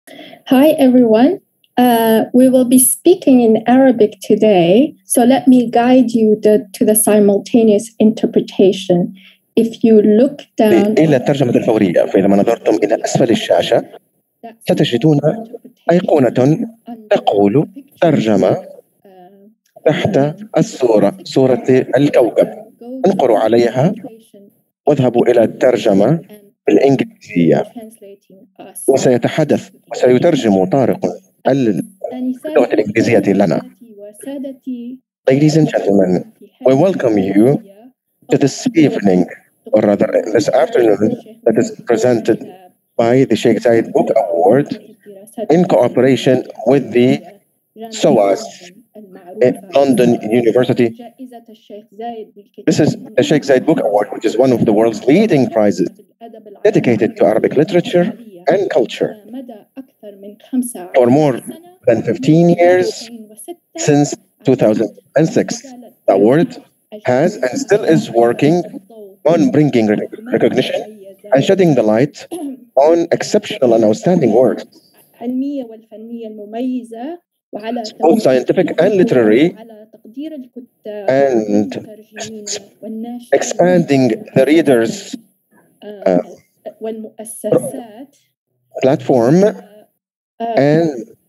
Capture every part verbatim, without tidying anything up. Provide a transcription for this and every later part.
Hi, everyone. Uh, we will be speaking in Arabic today, so let me guide you the, to the simultaneous interpretation. If you look down إلى الترجمة الفورية، فإذا ما نظرتم إلى أسفل الشاشة ستجدون أيقونة تقول ترجمة تحت الصورة صورة الكوكب. انقروا عليها واذهبوا إلى الترجمة بالإنجليزية، وسيتحدث وسيترجم طارق اللغة الإنجليزية لنا. Ladies and gentlemen, we welcome you to this evening, or rather this afternoon, that is presented by the Sheikh Zayed Book Award in cooperation with the SOAS in London University. This is the Sheikh Zayed Book Award, which is one of the world's leading prizes dedicated to Arabic literature and culture. For more than fifteen years, since two thousand six, the award has and still is working on bringing recognition and shedding the light on exceptional and outstanding works, both scientific and literary, and expanding the readers' uh, platform and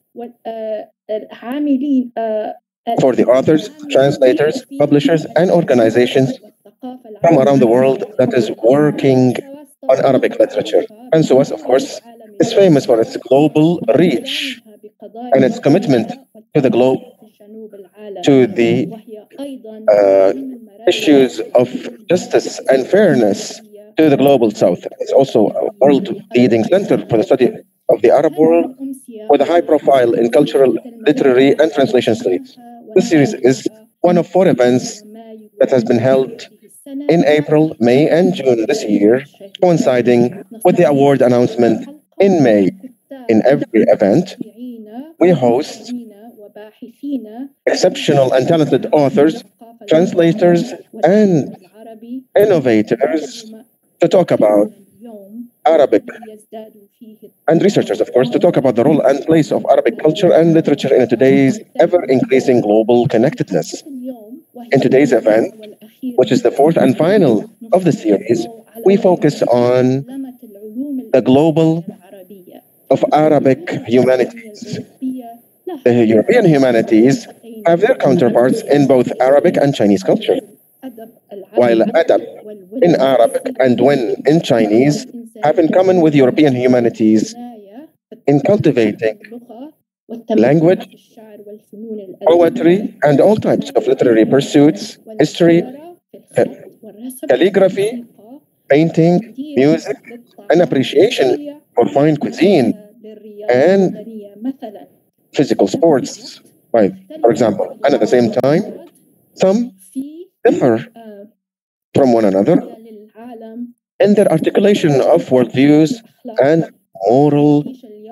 for the authors, translators, publishers, and organizations from around the world that is working on Arabic literature. And SOAS, of course, is famous for its global reach and its commitment to the globe, to the uh, issues of justice and fairness to the global south. It's also a world-leading center for the study of the Arab world with a high profile in cultural, literary, and translation studies. This series is one of four events that has been held in April, May, and June this year, coinciding with the award announcement in May. In every event, we host exceptional and talented authors, translators, and innovators to talk about Arabic, and researchers, of course, to talk about the role and place of Arabic culture and literature in today's ever-increasing global connectedness. In today's event, which is the fourth and final of the series, we focus on the global of Arabic humanities. The European humanities have their counterparts in both Arabic and Chinese culture, while adab in Arabic and wen in Chinese have in common with European humanities in cultivating language, poetry, and all types of literary pursuits, history, calligraphy, painting, music, and appreciation for fine cuisine and physical sports, right, for example. And at the same time, some differ from one another in their articulation of worldviews and moral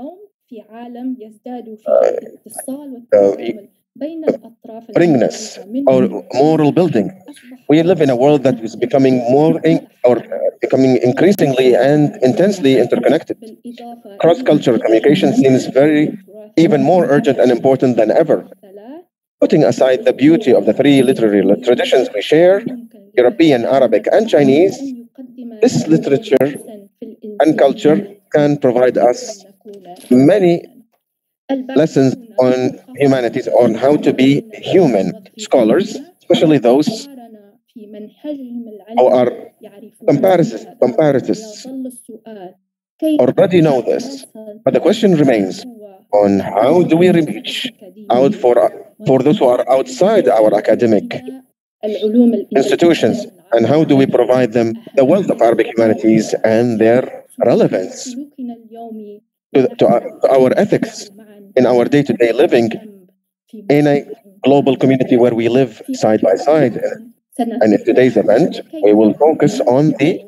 uh, bringness or moral building. We live in a world that is becoming more in, or uh, becoming increasingly and intensely interconnected. Cross-cultural communication seems very even more urgent and important than ever. Putting aside the beauty of the three literary traditions we share, European, Arabic, and Chinese, this literature and culture can provide us many lessons on humanities, on how to be human. Scholars, especially those who are comparatists, comparatists already know this. But the question remains on how do we reach out for, for those who are outside our academic institutions, and how do we provide them the wealth of Arabic humanities and their relevance to, to, our, to our ethics in our day-to-day living in a global community where we live side by side. And in today's event, we will focus on the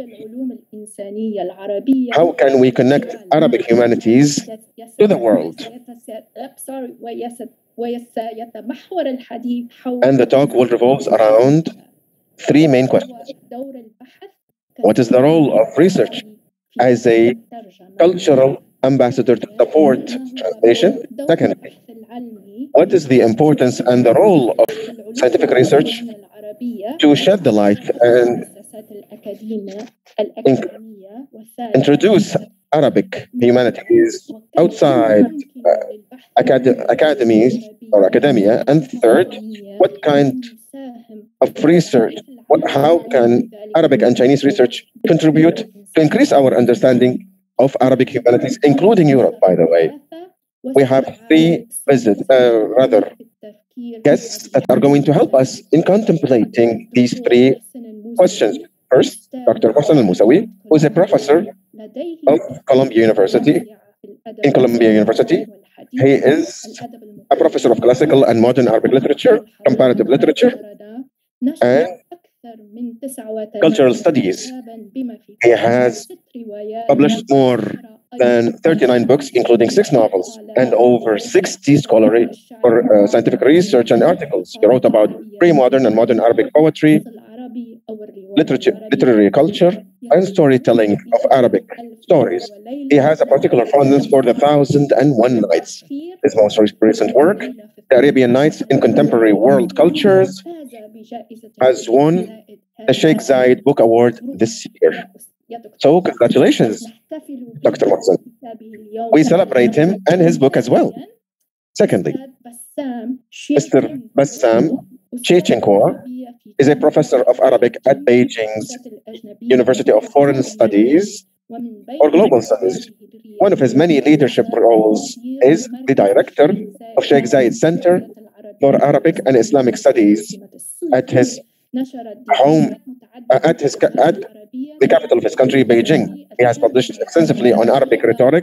how can we connect Arabic humanities to the world. And the talk will revolve around three main questions. What is the role of research as a cultural ambassador to support translation? Secondly, what is the importance and the role of scientific research to shed the light and in- introduce Arabic humanities outside uh, acad- academies or academia? And third, what kind of research, what, how can Arabic and Chinese research contribute to increase our understanding of Arabic humanities, including Europe, by the way? We have three visits, uh, rather, guests that are going to help us in contemplating these three questions. First, Doctor Mohsen Al-Musawi, who is a professor of Columbia University, in Columbia University. He is a professor of classical and modern Arabic literature, comparative literature, and cultural studies. He has published more than thirty-nine books, including six novels and over sixty scholarly or uh, scientific research and articles. He wrote about pre-modern and modern Arabic poetry, literature, literary culture, and storytelling of Arabic stories. He has a particular fondness for the Thousand and One Nights. His most recent work, The Arabian Nights in Contemporary World Cultures, has won the Sheikh Zayed Book Award this year. So congratulations, Doctor Mohsen. We celebrate him and his book as well. Secondly, Mister Bassam Chechenkwa is a professor of Arabic at Beijing's University of Foreign Studies or Global Studies. One of his many leadership roles is the director of Sheikh Zayed Center for Arabic and Islamic Studies at his home, uh, at his at the capital of his country, Beijing. He has published extensively on Arabic rhetoric,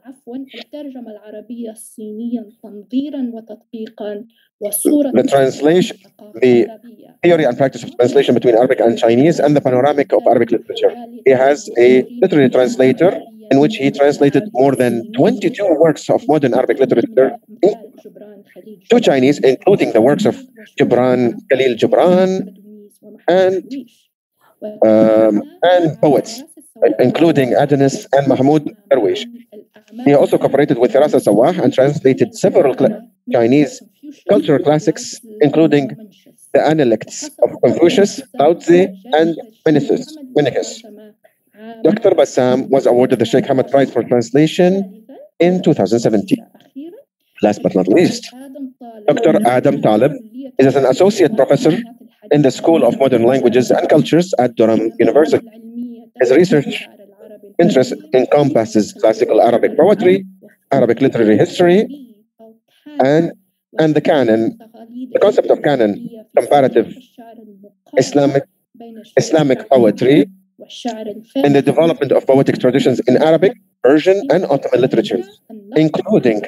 the translation, the theory and practice of translation between Arabic and Chinese, and the panoramic of Arabic literature. He has a literary translator in which he translated more than twenty-two works of modern Arabic literature to Chinese, including the works of Gibran, Khalil Gibran, and um, and poets, including Adonis and Mahmoud Darwish. He also cooperated with Firasa Sawah and translated several cl- Chinese cultural classics, including the Analects of Confucius, Lao Tzu, and Menicus. Doctor Bassam was awarded the Sheikh Hamad Prize for Translation in two thousand seventeen. Last but not least, Doctor Adam Talib is an associate professor in the School of Modern Languages and Cultures at Durham University. His research interest encompasses classical Arabic poetry, Arabic literary history, and, and the canon, the concept of canon, comparative Islamic, Islamic poetry, and the development of poetic traditions in Arabic, Persian, and Ottoman literatures, including.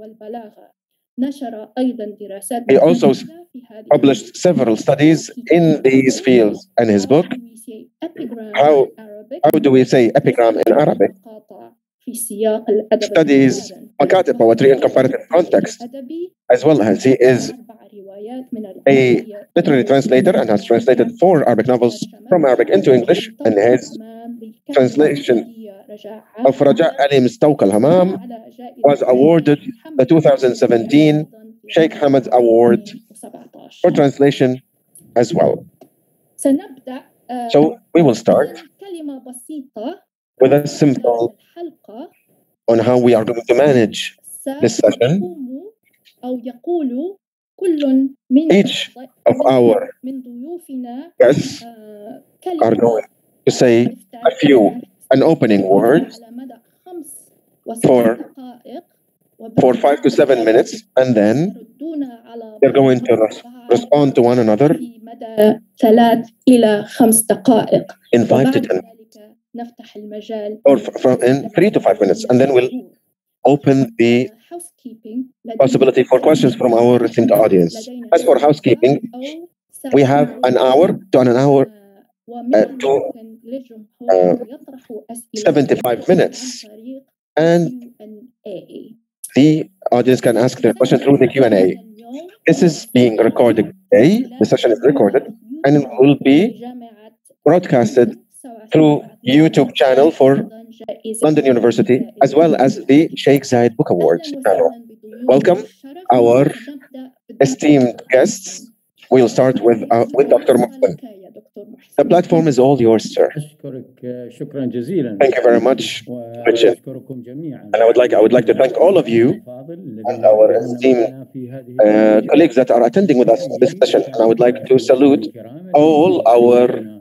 He also published several studies in these fields, and his book, How, how do we say epigram in Arabic? Studies Makatib poetry in comparative context, as well as he is a literary translator and has translated four Arabic novels from Arabic into English, and his translation of Raja Ali Mustawqa al-Hamam was awarded the two thousand seventeen Sheikh Hamad Award for translation as well. So we will start with a simple on how we are going to manage this session. Each of our guests are going to say a few, an opening word for, for five to seven minutes, and then they're going to res- respond to one another in five to ten, or f- from in three to five minutes, and then we'll open the possibility for questions from our esteemed audience. As for housekeeping, we have an hour to an hour uh, to uh, seventy-five minutes, and the audience can ask their question through the Q and A. This is being recorded today. The session is recorded and it will be broadcasted through YouTube channel for London University, as well as the Sheikh Zayed Book Awards panel. Welcome our esteemed guests. We'll start with uh, with Doctor Mohsen. The platform is all yours, sir. Thank you very much, Richard. And I would like I would like to thank all of you and our esteemed uh, colleagues that are attending with us in this session. And I would like to salute all our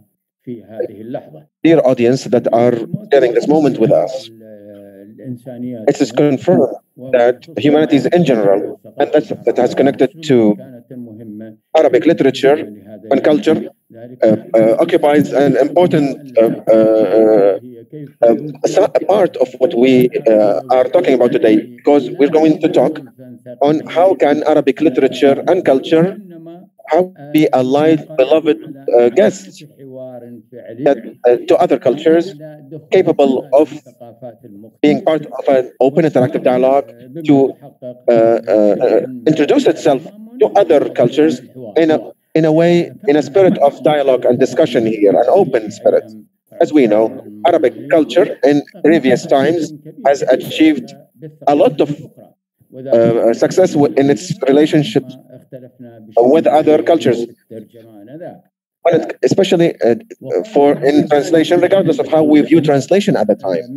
dear audience that are sharing this moment with us. It is confirmed that humanities in general, and that, that has connected to Arabic literature and culture, uh, uh, occupies an important uh, uh, uh, part of what we uh, are talking about today, because we're going to talk on how can Arabic literature and culture how be allied, beloved uh, guests that, uh, to other cultures, capable of being part of an open interactive dialogue to uh, uh, introduce itself to other cultures in a, in a way, in a spirit of dialogue and discussion here, an open spirit. As we know, Arabic culture in previous times has achieved a lot of uh, success in its relationships with other cultures, especially uh, for in translation, regardless of how we view translation at the time.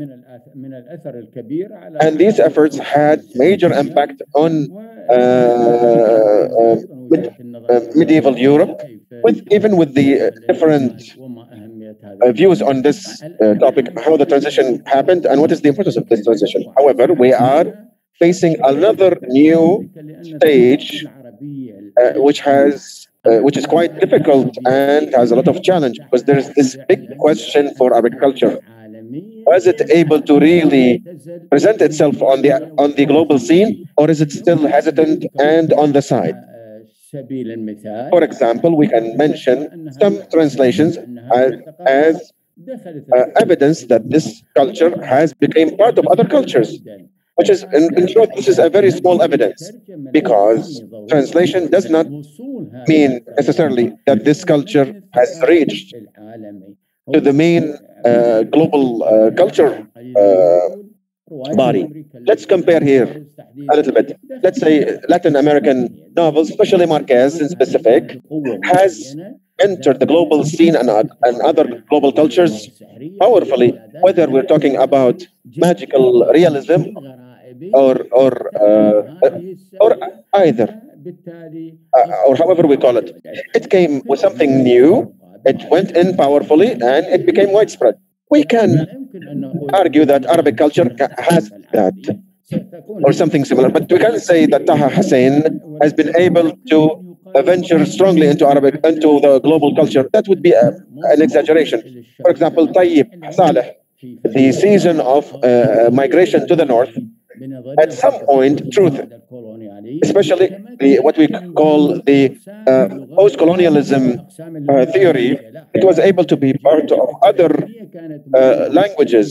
And these efforts had major impact on uh, uh, mid, uh, medieval Europe, with even with the uh, different uh, views on this uh, topic, how the transition happened and what is the importance of this transition. However, we are facing another new stage, uh, which has uh, which is quite difficult and has a lot of challenge, because there is this big question for Arabic culture: is it able to really present itself on the on the global scene, or is it still hesitant and on the side? For example, we can mention some translations as, as uh, evidence that this culture has become part of other cultures. Which is, in, in short, this is a very small evidence, because translation does not mean necessarily that this culture has reached to the main uh, global uh, culture uh, body. Let's compare here a little bit. Let's say Latin American novels, especially Marquez in specific, has entered the global scene and, and other global cultures powerfully, whether we're talking about magical realism or or uh, or either, uh, or however we call it. It came with something new. It went in powerfully, and it became widespread. We can argue that Arabic culture has that or something similar, but we can't say that Taha Hussein has been able to venture strongly into Arabic, into the global culture. That would be a, an exaggeration. For example, Tayyib Saleh, the season of uh, migration to the north, at some point, truth, especially the, what we call the uh, post-colonialism uh, theory, it was able to be part of other uh, languages.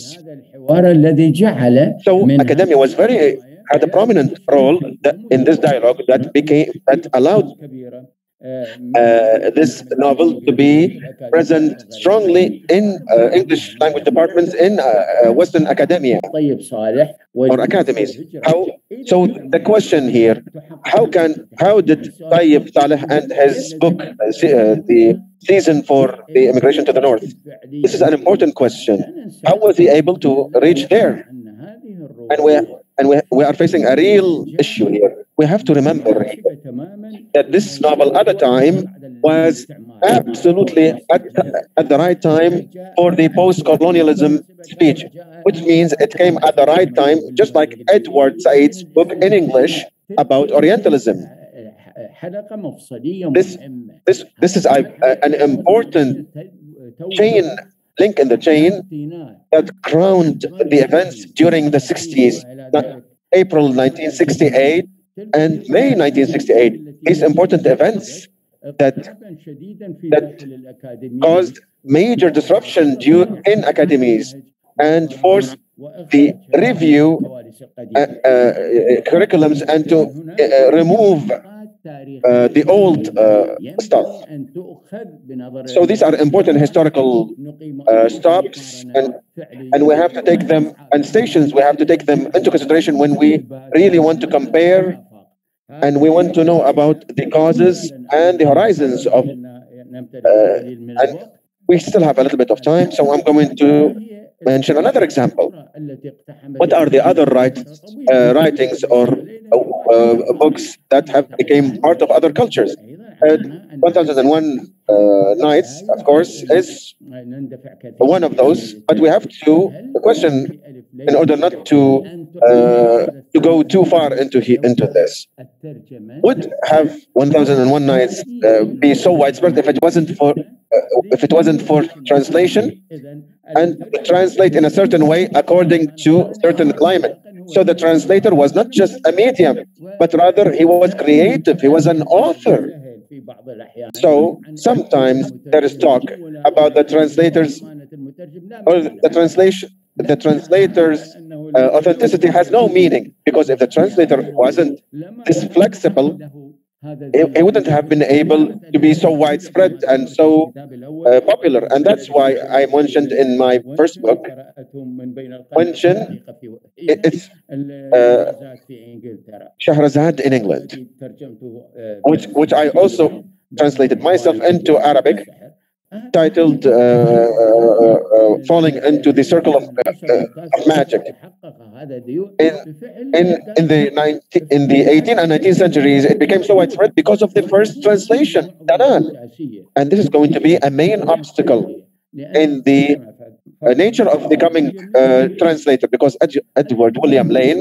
So academia was very had a prominent role that, in this dialogue that became that allowed Uh, this novel to be present strongly in uh, English language departments in uh, uh, Western academia or academies. How? So the question here: How can how did Tayyib Saleh and his book, uh, the season for the immigration to the north? This is an important question. How was he able to reach there? And we and we, we are facing a real issue here. We have to remember that this novel at the time was absolutely at, at the right time for the post-colonialism speech, which means it came at the right time, just like Edward Said's book in English about Orientalism. This, this, this is a, a, an important chain, link in the chain that crowned the events during the sixties, April nineteen sixty-eight, and May nineteen sixty-eight, these important events that, that caused major disruption due in academies and forced the review uh, uh, curriculums and to uh, remove uh, the old uh, stuff. So these are important historical uh, stops, and, and we have to take them, and stations, we have to take them into consideration when we really want to compare and we want to know about the causes and the horizons of, uh, and we still have a little bit of time, so I'm going to mention another example. What are the other write, uh, writings or uh, uh, books that have become part of other cultures? Uh, one thousand one uh, Nights, of course, is one of those, but we have to question, in order not to uh, to go too far into he, into this. Would have one thousand one Nights uh, be so widespread if it wasn't for uh, if it wasn't for translation and translate in a certain way according to certain climate? So the translator was not just a medium, but rather he was creative. He was an author. So sometimes there is talk about the translators or the translation. The translator's uh, authenticity has no meaning, because if the translator wasn't this flexible, he, he wouldn't have been able to be so widespread and so uh, popular. And that's why I mentioned in my first book, mention it, it's uh, Shahrazad in England, which, which I also translated myself into Arabic, titled uh, uh, uh, Falling into the Circle of, uh, of Magic. In, in, in, the nineteen, in the eighteenth and nineteenth centuries, it became so widespread because of the first translation, Danan. And this is going to be a main obstacle in the uh, nature of becoming a uh, translator, because Ed Edward William Lane,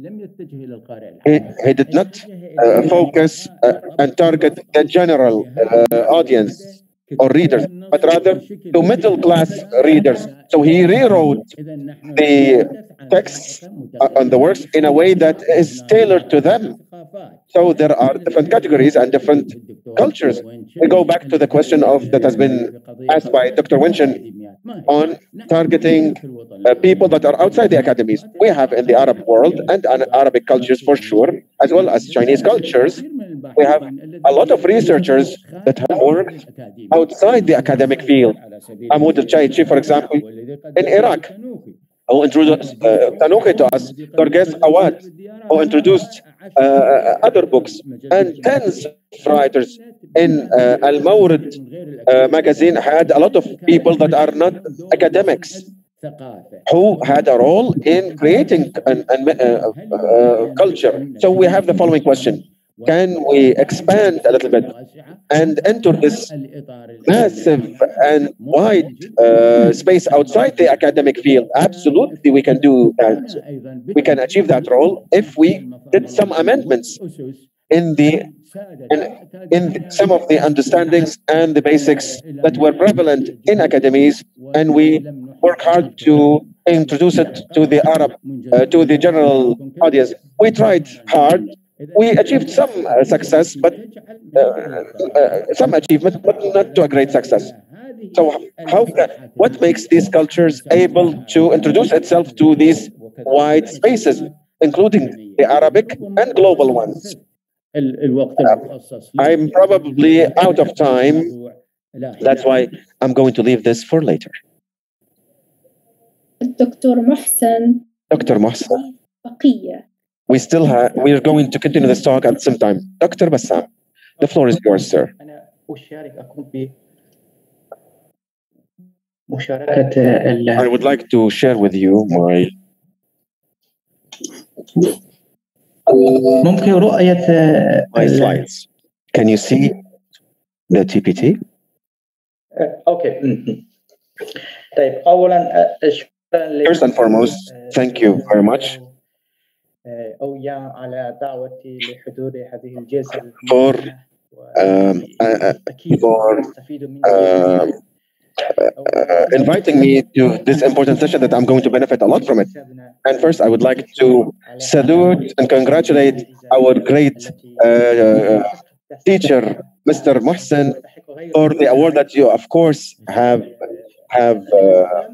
he, he did not uh, focus uh, and target the general uh, audience or readers, but rather to middle class readers. So he rewrote the texts on the works in a way that is tailored to them. So there are different categories and different cultures. We go back to the question of that has been asked by Doctor Winchen on targeting uh, people that are outside the academies. We have in the Arab world and in Arabic cultures for sure, as well as Chinese cultures, we have a lot of researchers that have worked outside the academic field. Ahmoud al-Chaichi, for example, in Iraq, who introduced uh, Tanuki to us, Dorges Awad, who introduced uh, other books, and tens of writers in uh, Al-Mawrid uh, magazine had a lot of people that are not academics, who had a role in creating an, an, uh, uh, culture. So we have the following question. Can we expand a little bit and enter this massive and wide uh, space outside the academic field? Absolutely, we can do that. We can achieve that role if we did some amendments in the in, in some of the understandings and the basics that were prevalent in academies, and we work hard to introduce it to the Arab, uh, to the general audience. We tried hard. We achieved some uh, success, but uh, uh, some achievement, but not to a great success. So, how? What makes these cultures able to introduce itself to these wide spaces, including the Arabic and global ones? Uh, I'm probably out of time. That's why I'm going to leave this for later. Doctor Mohsen. Doctor Mohsen. We still have, we are going to continue this talk at some time. Doctor Bassam, the floor is yours, sir. I would like to share with you my my slides. Can you see the T P T? Okay. First and foremost, thank you very much for um, uh, for uh, uh, inviting me to this important session that I'm going to benefit a lot from it. And first, I would like to salute and congratulate our great uh, teacher, Mister Mohsen, for the award that you, of course, have have. Uh,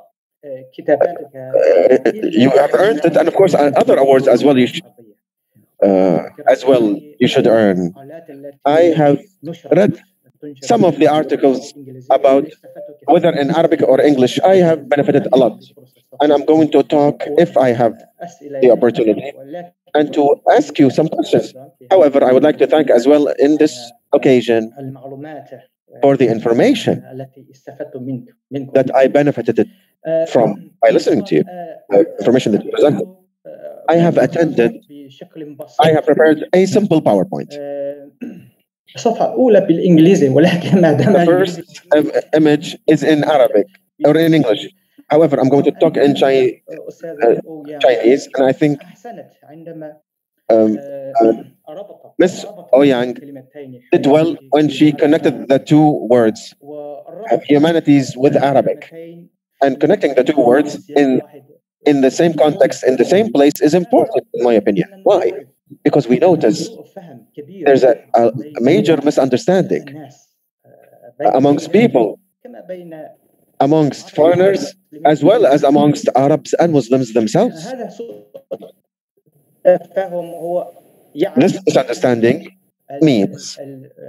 Uh, you have earned it, and of course, other awards as well. You uh, as well you should earn. I have read some of the articles about whether in Arabic or English. I have benefited a lot. And I'm going to talk, if I have the opportunity, and to ask you some questions. However, I would like to thank as well in this occasion for the information that I benefited from by listening to you, the information that you presented. I have attended, I have prepared a simple PowerPoint. The first um, image is in Arabic or in English. However, I'm going to talk in Chi- uh, Chinese, and I think um, uh, Miss Ouyang did well when she connected the two words, uh, humanities with Arabic. And connecting the two words in, in the same context, in the same place, is important, in my opinion. Why? Because we notice there's a, a major misunderstanding amongst people, amongst foreigners, as well as amongst Arabs and Muslims themselves. This misunderstanding means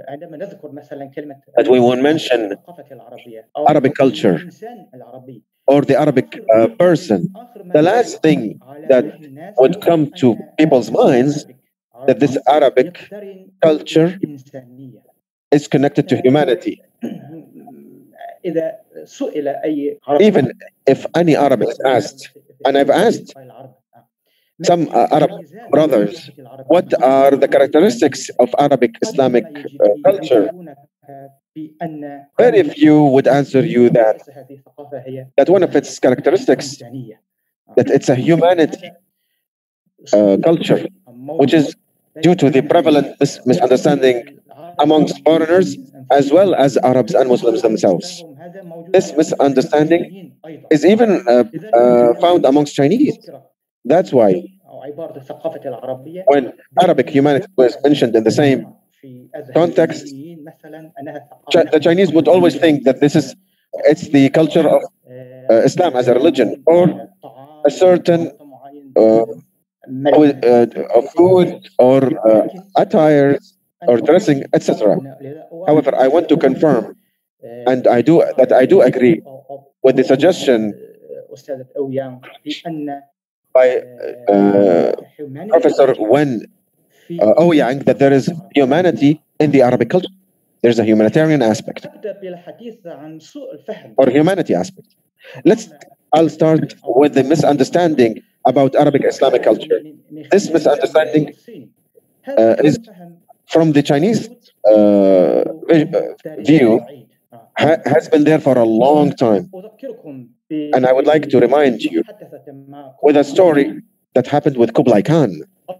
that we won't mention Arabic culture or the Arabic uh, person. The last thing that would come to people's minds that this Arabic culture is connected to humanity. Even if any Arab is asked, and I've asked some uh, Arab brothers, what are the characteristics of Arabic Islamic uh, culture? Very few would answer you that, that one of its characteristics, that it's a humanity uh, culture, which is due to the prevalent mis misunderstanding amongst foreigners as well as Arabs and Muslims themselves. This misunderstanding is even uh, uh, found amongst Chinese. That's why when Arabic humanity was mentioned in the same context, Ch the Chinese would always think that this is, it's the culture of uh, Islam as a religion, or a certain uh, uh, of food or uh, attire or dressing, et cetera. However, I want to confirm, and I do that I do agree with the suggestion by uh, Professor Wen uh, Ouyang that there is humanity in the Arabic culture. There's a humanitarian aspect or humanity aspect. Let's. I'll start with the misunderstanding about Arabic Islamic culture. This misunderstanding uh, is from the Chinese uh, view, ha has been there for a long time. And I would like to remind you with a story that happened with Kublai Khan,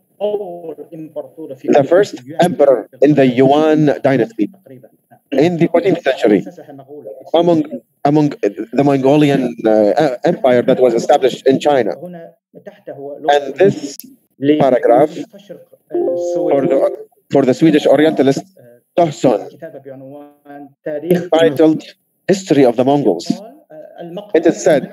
the first emperor in the Yuan dynasty in the fourteenth century, among, among the Mongolian uh, empire that was established in China. And this paragraph for the, for the Swedish Orientalist Tohson, titled History of the Mongols. It is said,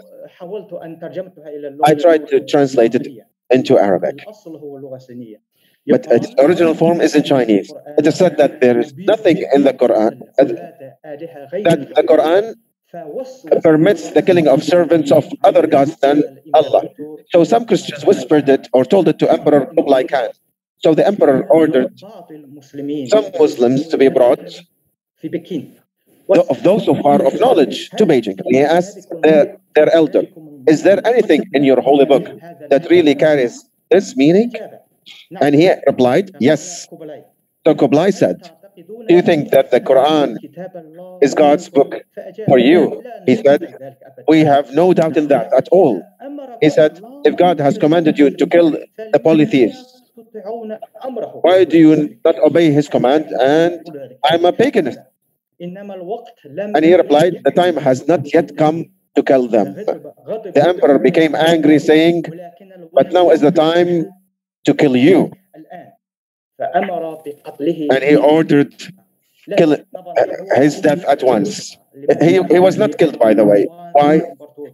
I tried to translate it into Arabic, but its original form is in Chinese. It is said that there is nothing in the Quran, uh, that the Quran permits the killing of servants of other gods than Allah. So some Christians whispered it or told it to Emperor Kublai Khan. So the emperor ordered some Muslims to be brought, of those who are of knowledge, to Beijing. He asked their, their elder, is there anything in your holy book that really carries this meaning? And he replied, yes. So Kublai said, do you think that the Quran is God's book for you? He said, we have no doubt in that at all. He said, if God has commanded you to kill the polytheists, why do you not obey his command? And I'm a paganist. And he replied, the time has not yet come to kill them. The emperor became angry, saying, but now is the time to kill you. And he ordered kill, uh, his death at once. He, he was not killed, by the way. Why?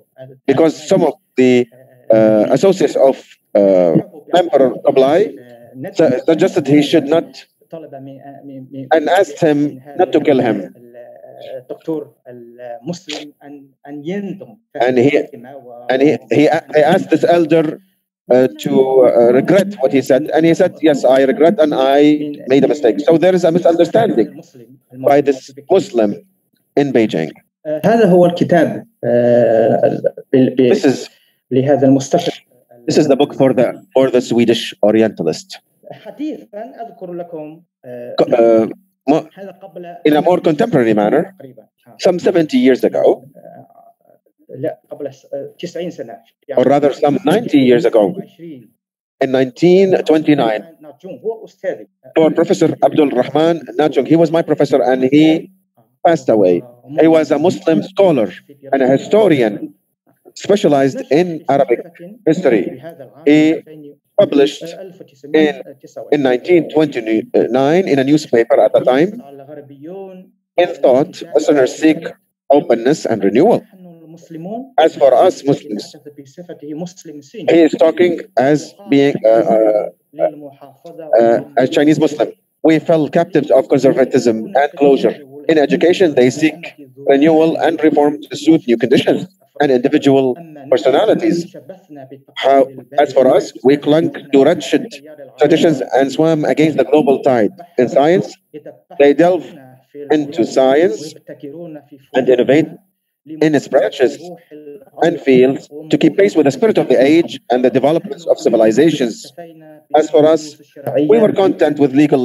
Because some of the uh, associates of uh, Emperor Kublai su- suggested he should not and asked him not to kill him. And he and he he, a- he asked this elder uh, to uh, regret what he said, and he said, "Yes, I regret, and I made a mistake." So there is a misunderstanding by this Muslim in Beijing. هذا هو الكتاب آه، ب- ب- This is لهذا المستشرق. this is the book for the for the Swedish Orientalist. حديثا أذكر لكم آه، Co- uh, mo- هذا قبل in a more contemporary manner, تقريبا آه، some seventy years ago, لا قبل س- آه، تسعين سنة or rather some ninety years ago, in nineteen twenty-nine, ناجون هو أستاذي for Professor Abdul Rahman Nachung, he was my professor, and he passed away. He was a Muslim scholar and a historian specialized in Arabic history. He published in, in nineteen twenty-nine in a newspaper at the time, in thought, Westerners seek openness and renewal. As for us Muslims, he is talking as being uh, uh, uh, a Chinese Muslim. We fell captives of conservatism and closure. In education, they seek renewal and reform to suit new conditions and individual personalities. How, as for us, we clung to wretched traditions and swam against the global tide. In science, they delve into science and innovate in its branches and fields to keep pace with the spirit of the age and the developments of civilizations. As for us, we were content with legal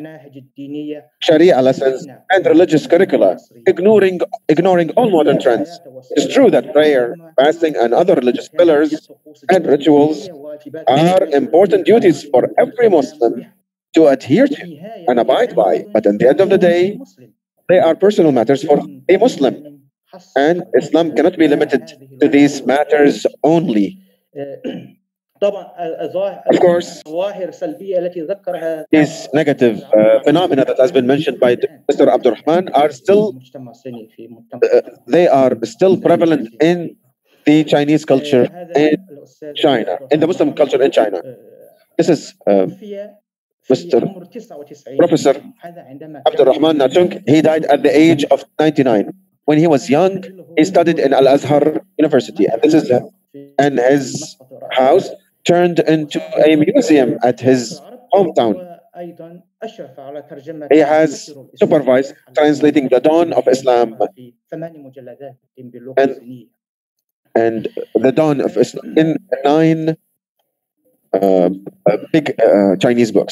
Sharia lessons and religious curricula, ignoring, ignoring all modern trends. It is true that prayer, fasting, and other religious pillars and rituals are important duties for every Muslim to adhere to and abide by, but at the end of the day, they are personal matters for a Muslim. And Islam cannot be limited to these matters only. Of course, these negative uh, phenomena that has been mentioned by Mister Abdurrahman are still, uh, they are still prevalent in the Chinese culture in China, in the Muslim culture in China. This is uh, Mister Professor Abdurrahman Nachung. He died at the age of ninety-nine. When he was young, he studied in Al-Azhar University, and this is and his house turned into a museum at his hometown. He has supervised translating the Dawn of Islam and, and the Dawn of Islam in nine uh, big uh, Chinese books.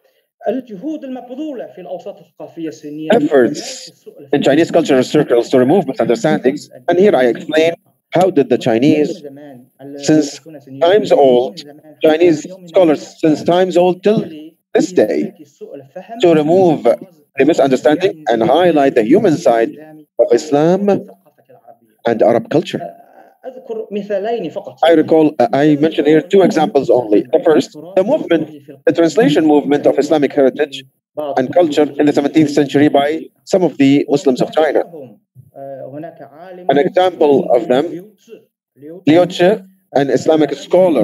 Efforts in Chinese cultural circles to remove misunderstandings, and here I explain how did the Chinese, since times old, Chinese scholars since times old till this day, to remove the misunderstanding and highlight the human side of Islam and Arab culture. I recall, uh, I mentioned here two examples only. The first, the movement, the translation movement of Islamic heritage and culture in the seventeenth century by some of the Muslims of China. An example of them, Liu Zhi, an Islamic scholar.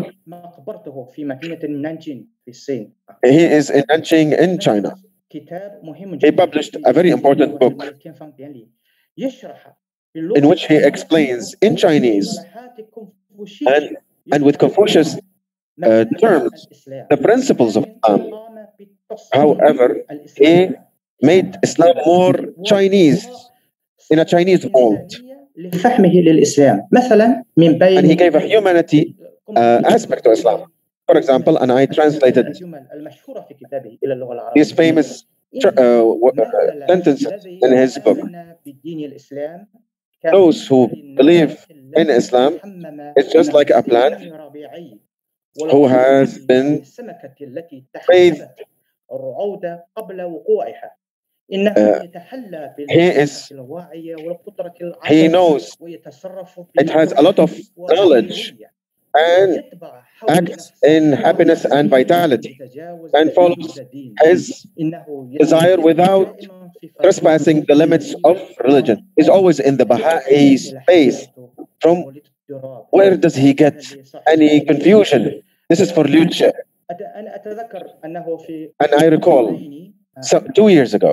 He is in Nanjing in China. He published a very important book in which he explains in Chinese and, and with Confucius uh, terms the principles of Islam. However, he made Islam more Chinese, in a Chinese mold. And he gave a humanity uh, aspect to Islam. For example, and I translated these famous uh, uh, sentences in his book. Those who believe in Islam is just like a plant who has been bathed. Uh, he is, he knows it has a lot of knowledge and acts in happiness and vitality and follows his desire without trespassing the limits of religion. Is always in the Baha'i space. From where does he get any confusion? This is for Liu Zhi. And I recall so, two years ago,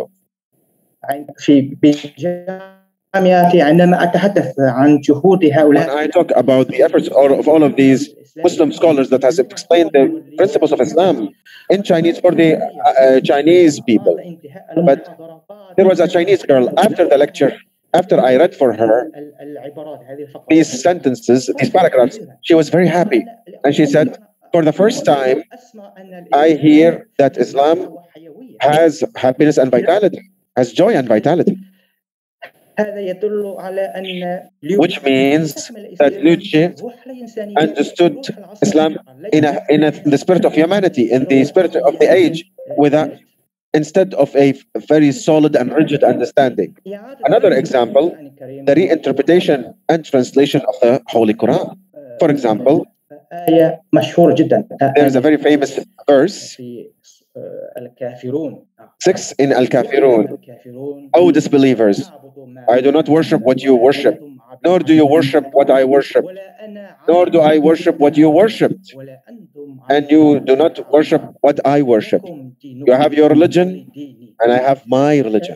when I talk about the efforts of all of these Muslim scholars that has explained the principles of Islam in Chinese for the uh, Chinese people. But there was a Chinese girl after the lecture, after I read for her these sentences, these paragraphs, she was very happy. And she said, for the first time, I hear that Islam has happiness and vitality, has joy and vitality. Which means that Nietzsche understood Islam in, a, in, a, in the spirit of humanity, in the spirit of the age, without, instead of a very solid and rigid understanding. Another example, the reinterpretation and translation of the Holy Quran. For example, there is a very famous verse, six in Al-Kafirun. O disbelievers, I do not worship what you worship, nor do you worship what I worship, nor do I worship what you worshipped, and you do not worship what I worship. You have your religion, and I have my religion.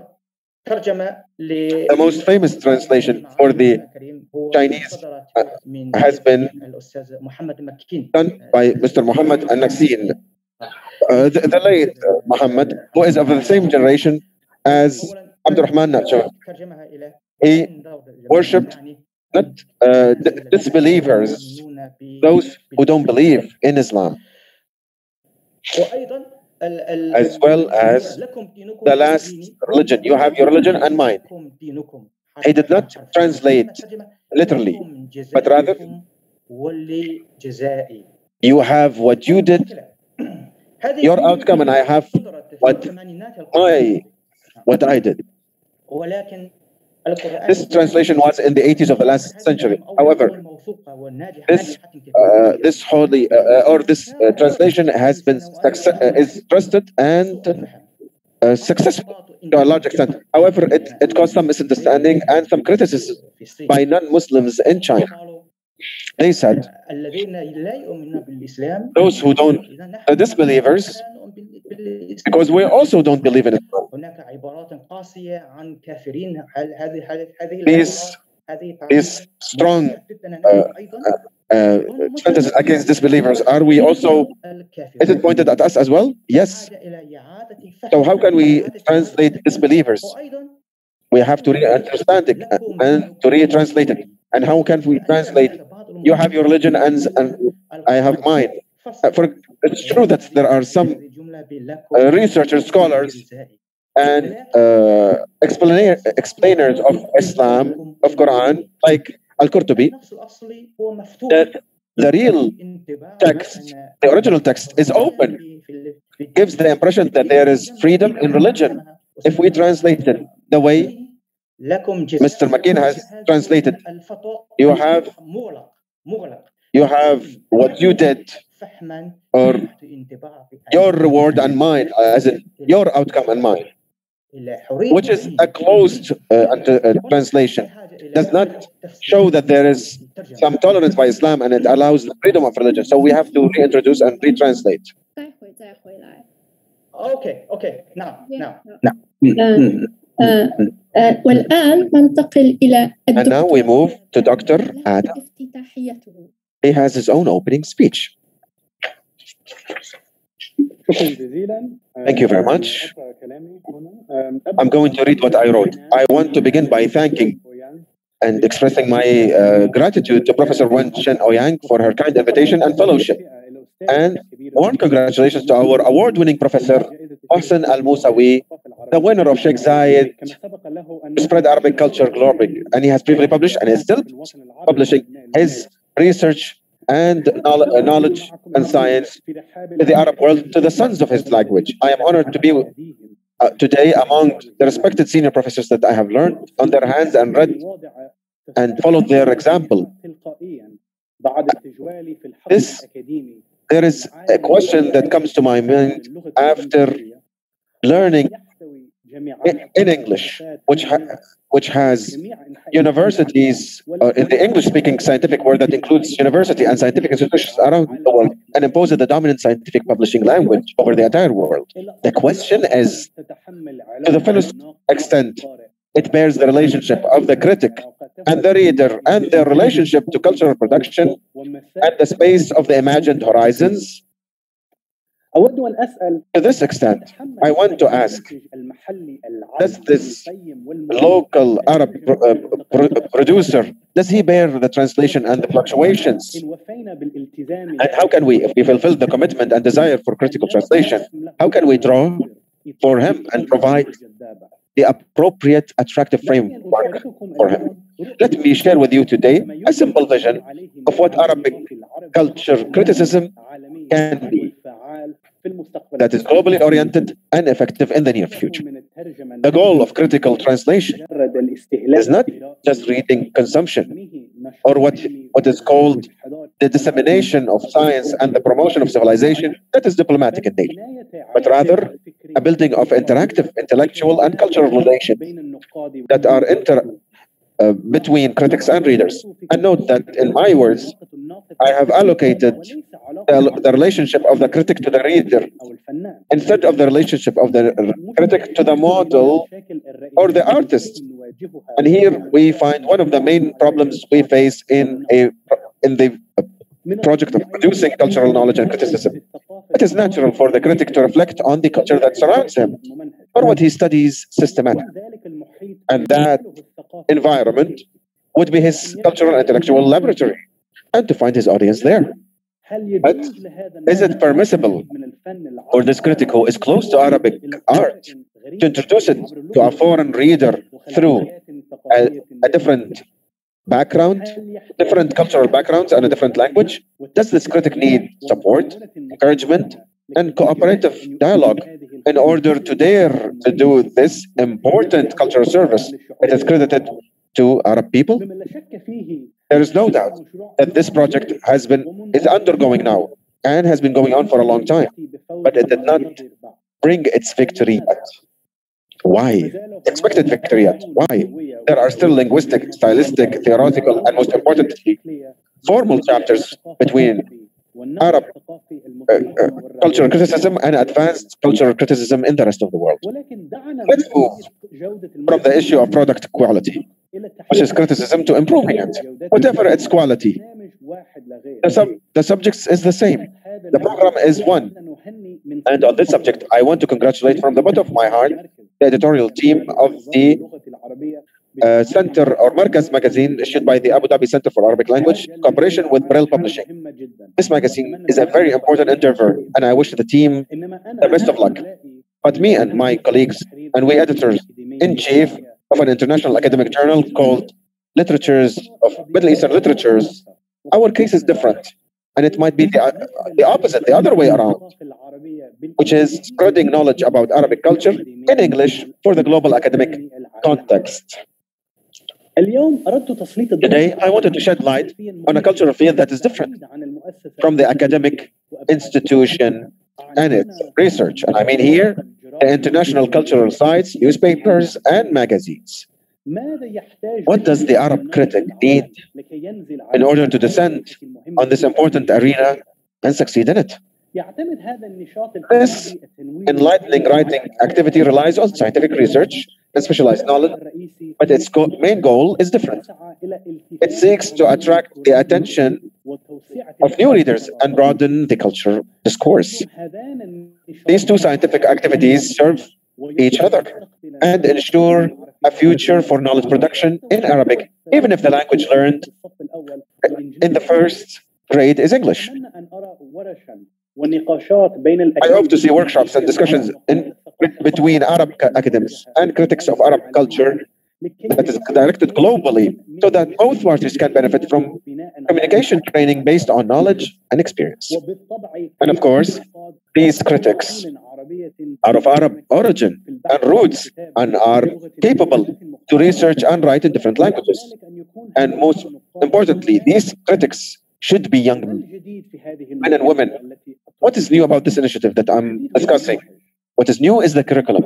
The most famous translation for the Chinese uh, has been done by Mister Muhammad al-Naksin, uh, the, the late uh, Muhammad, who is of the same generation as Abdurrahman Nachar. He worshipped not uh, disbelievers, those who don't believe in Islam, as well as the last religion. You have your religion and mine. He did not translate literally, but rather, you have what you did, your outcome, and I have what my what I did. This translation was in the eighties of the last century. However, this uh, this holy uh, or this uh, translation has been uh, is trusted and uh, successful to a large extent. However, it, it caused some misunderstanding and some criticism by non-Muslims in China. They said, those who don't, the disbelievers, because we also don't believe in Islam. These, these strong uh, uh, uh, sentences against disbelievers, are we also, is it pointed at us as well? Yes. So how can we translate disbelievers? We have to re-understand it and to re-translate it. And how can we translate, you have your religion and, and I have mine? Uh, for, it's true that there are some uh, researchers, scholars, and uh, explainer, explainers of Islam, of Quran, like Al-Qurtubi, that the real text, the original text, is open. Gives the impression that there is freedom in religion. If we translate it the way Mister McKean has translated, you have you have what you did, or your reward and mine, as in your outcome and mine, which is a closed uh, uh, translation. Does not show that there is some tolerance by Islam and it allows the freedom of religion. So we have to reintroduce and retranslate. Okay, okay, now, now, now. والآن ننتقل إلى And now we move to Doctor Adam. He has his own opening speech. Thank you very much. I'm going to read what I wrote. I want to begin by thanking and expressing my uh, gratitude to Professor Wen Shen Ouyang for her kind invitation and fellowship. And warm congratulations to our award-winning Professor Mohsen Al-Musawi, the winner of Sheikh Zayed to spread Arabic culture globally. And he has previously published and is still publishing his research and knowledge and science to the Arab world, to the sons of his language. I am honored to be uh, today among the respected senior professors that I have learned on their hands and read and followed their example. This, there is a question that comes to my mind after learning in English, which ha which has universities uh, in the English-speaking scientific world that includes university and scientific institutions around the world, and imposes the dominant scientific publishing language over the entire world. The question is, to the fullest extent, it bears the relationship of the critic and the reader and their relationship to cultural production and the space of the imagined horizons. To this extent, I want to ask, does this local Arab pro uh, pro producer, does he bear the translation and the fluctuations? And how can we, if we fulfill the commitment and desire for critical translation, how can we draw for him and provide the appropriate attractive framework for him? Let me share with you today a simple vision of what Arabic culture criticism can be, that is globally oriented and effective in the near future. The goal of critical translation is not just reading consumption or what, what is called the dissemination of science and the promotion of civilization that is diplomatic in nature, but rather a building of interactive, intellectual, and cultural relations that are inter Uh, between critics and readers. And note that in my words, I have allocated the, the relationship of the critic to the reader instead of the relationship of the critic to the model or the artist. And here we find one of the main problems we face in a in the project of producing cultural knowledge and criticism. It is natural for the critic to reflect on the culture that surrounds him or what he studies systematically. And that environment would be his cultural and intellectual laboratory, and to find his audience there. But is it permissible for this critic who is close to Arabic art to introduce it to a foreign reader through a, a different background, different cultural backgrounds, and a different language? Does this critic need support, encouragement, and cooperative dialogue in order to dare to do this important cultural service that is credited to Arab people? There is no doubt that this project has been is undergoing now and has been going on for a long time, but it did not bring its victory yet. Why? Expected victory yet. Why? There are still linguistic, stylistic, theoretical, and most importantly, formal chapters between Arab uh, uh, cultural criticism and advanced cultural criticism in the rest of the world. Let's move from the issue of product quality, which is criticism, to improving it, whatever its quality. The, sub the subject is the same. The program is one. And on this subject, I want to congratulate from the bottom of my heart the editorial team of the uh, Center or Markaz magazine issued by the Abu Dhabi Center for Arabic Language, in cooperation with Brill Publishing. This magazine is a very important endeavor, and I wish the team the best of luck. But me and my colleagues, and we editors-in-chief of an international academic journal called Literatures of Middle Eastern Literatures, our case is different. And it might be the, uh, the opposite, the other way around, which is spreading knowledge about Arabic culture in English for the global academic context. Today, I wanted to shed light on a cultural field that is different from the academic institution and its research. And I mean here, the international cultural sites, newspapers, and magazines. What does the Arab critic need in order to descend on this important arena and succeed in it? This enlightening writing activity relies on scientific research and specialized knowledge, but its go main goal is different. It seeks to attract the attention of new readers and broaden the cultural discourse. These two scientific activities serve each other and ensure a future for knowledge production in Arabic, even if the language learned in the first grade is English. I hope to see workshops and discussions in, between Arab academics and critics of Arab culture that is directed globally, so that both parties can benefit from communication training based on knowledge and experience. And of course, these critics are of Arab origin and roots and are capable to research and write in different languages. And most importantly, these critics should be young men and women. What is new about this initiative that I'm discussing? What is new is the curriculum.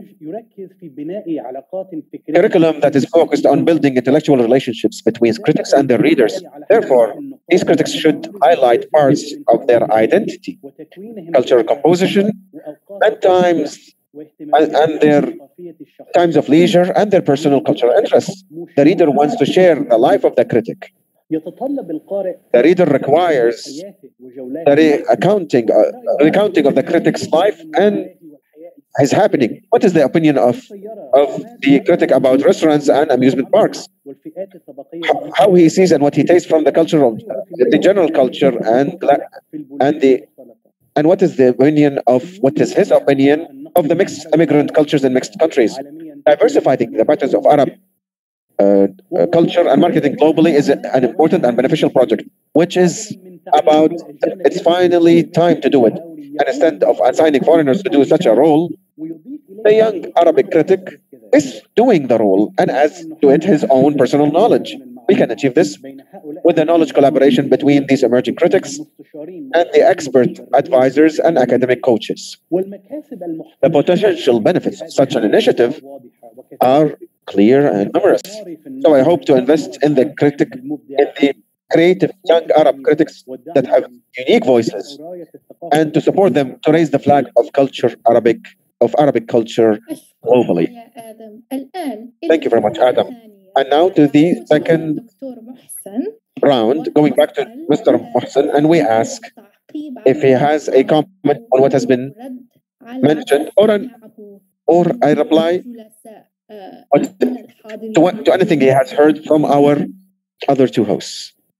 Curriculum that is focused on building intellectual relationships between critics and their readers. Therefore, these critics should highlight parts of their identity, cultural composition, and times and, and their times of leisure and their personal cultural interests. The reader wants to share the life of the critic. The reader requires the re- accounting, uh, recounting of the critic's life and his happening. What is the opinion of, of the critic about restaurants and amusement parks? How, how he sees and what he tastes from the culture of the general culture and and the and what is the opinion of what is his opinion of the mixed immigrant cultures in mixed countries? Diversifying the patterns of Arab Uh, uh, culture and marketing globally is an important and beneficial project, which is about it's finally time to do it. And instead of assigning foreigners to do such a role, the young Arabic critic is doing the role and adds to it his own personal knowledge. We can achieve this with the knowledge collaboration between these emerging critics and the expert advisors and academic coaches. The potential benefits of such an initiative are clear and numerous. So I hope to invest in the critic, in the creative young Arab critics that have unique voices, and to support them to raise the flag of culture, Arabic, of Arabic culture globally. Thank you very much, Adam. And now to the second round, going back to Mister Mohsen, and we ask if he has a comment on what has been mentioned, or an, or a reply to, what, to anything he has heard from our other two hosts.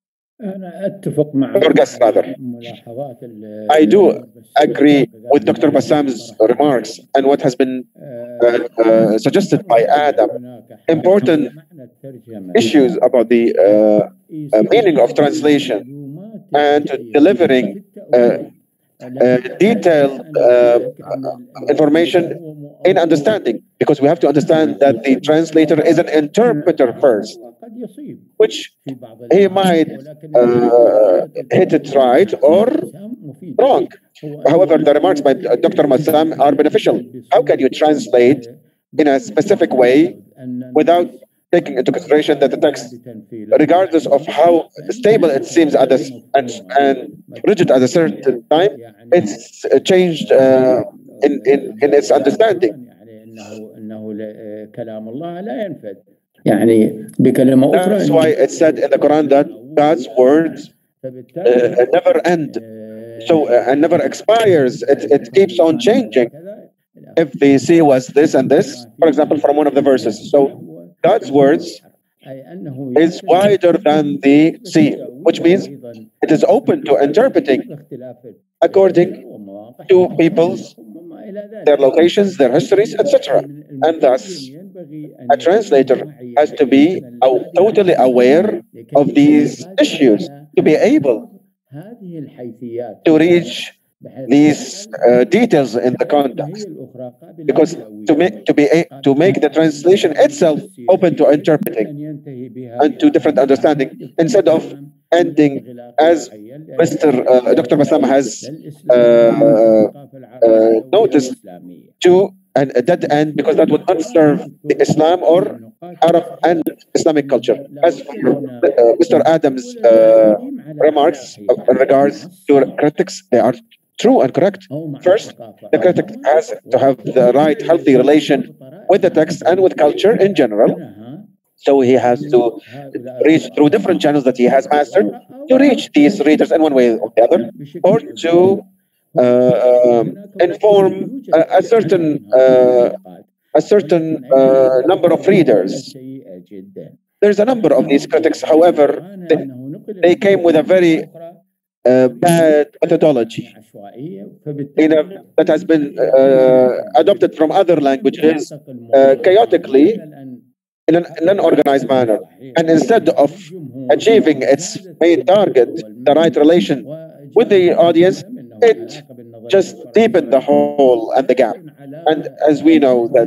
Or guests, rather. I do agree with Doctor Bassam's remarks and what has been uh, uh, suggested by Adam. Important issues about the uh, uh, meaning of translation and delivering uh, Uh, detailed uh, information in understanding, because we have to understand that the translator is an interpreter first, which he might uh, hit it right or wrong. However, the remarks by Doctor Bassam are beneficial. How can you translate in a specific way without taking into consideration that the text, regardless of how stable it seems at this and, and rigid at a certain time, it's changed uh, in, in, in its understanding. That's why it's said in the Quran that God's words uh, never end, so uh, and never expires. It, it keeps on changing. If the sea was this and this, for example, from one of the verses. So God's words is wider than the sea, which means it is open to interpreting according to people's, their locations, their histories, et cetera. And thus, a translator has to be totally aware of these issues to be able to reach these uh, details in the context, because to make to be a, to make the translation itself open to interpreting and to different understanding, instead of ending as Mister Uh, Doctor Bassam has uh, uh, noticed to an, a dead end, because that would not serve the Islam or Arab and Islamic culture. As for uh, Mister Adams' uh, remarks in regards to critics, they are true and correct. First, the critic has to have the right, healthy relation with the text and with culture in general. So he has to reach through different channels that he has mastered to reach these readers in one way or the other, or to uh, um, inform a, a certain uh, a certain uh, number of readers. There's a number of these critics, however, they, they came with a very Uh, bad methodology in a, that has been uh, adopted from other languages uh, chaotically in an, in an organized manner. And instead of achieving its main target, the right relation with the audience, it just deepened the hole and the gap. And as we know that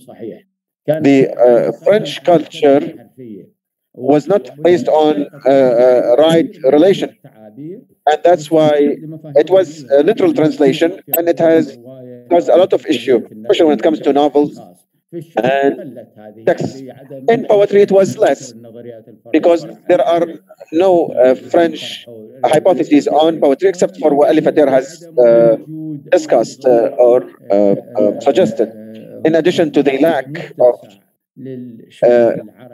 the uh, French culture was not based on uh, uh, right relation. And that's why it was a literal translation, and it has caused a lot of issue, especially when it comes to novels and texts. In poetry, it was less because there are no uh, French hypotheses on poetry except for what Ali Fater has uh, discussed uh, or uh, uh, suggested. In addition to the lack of uh,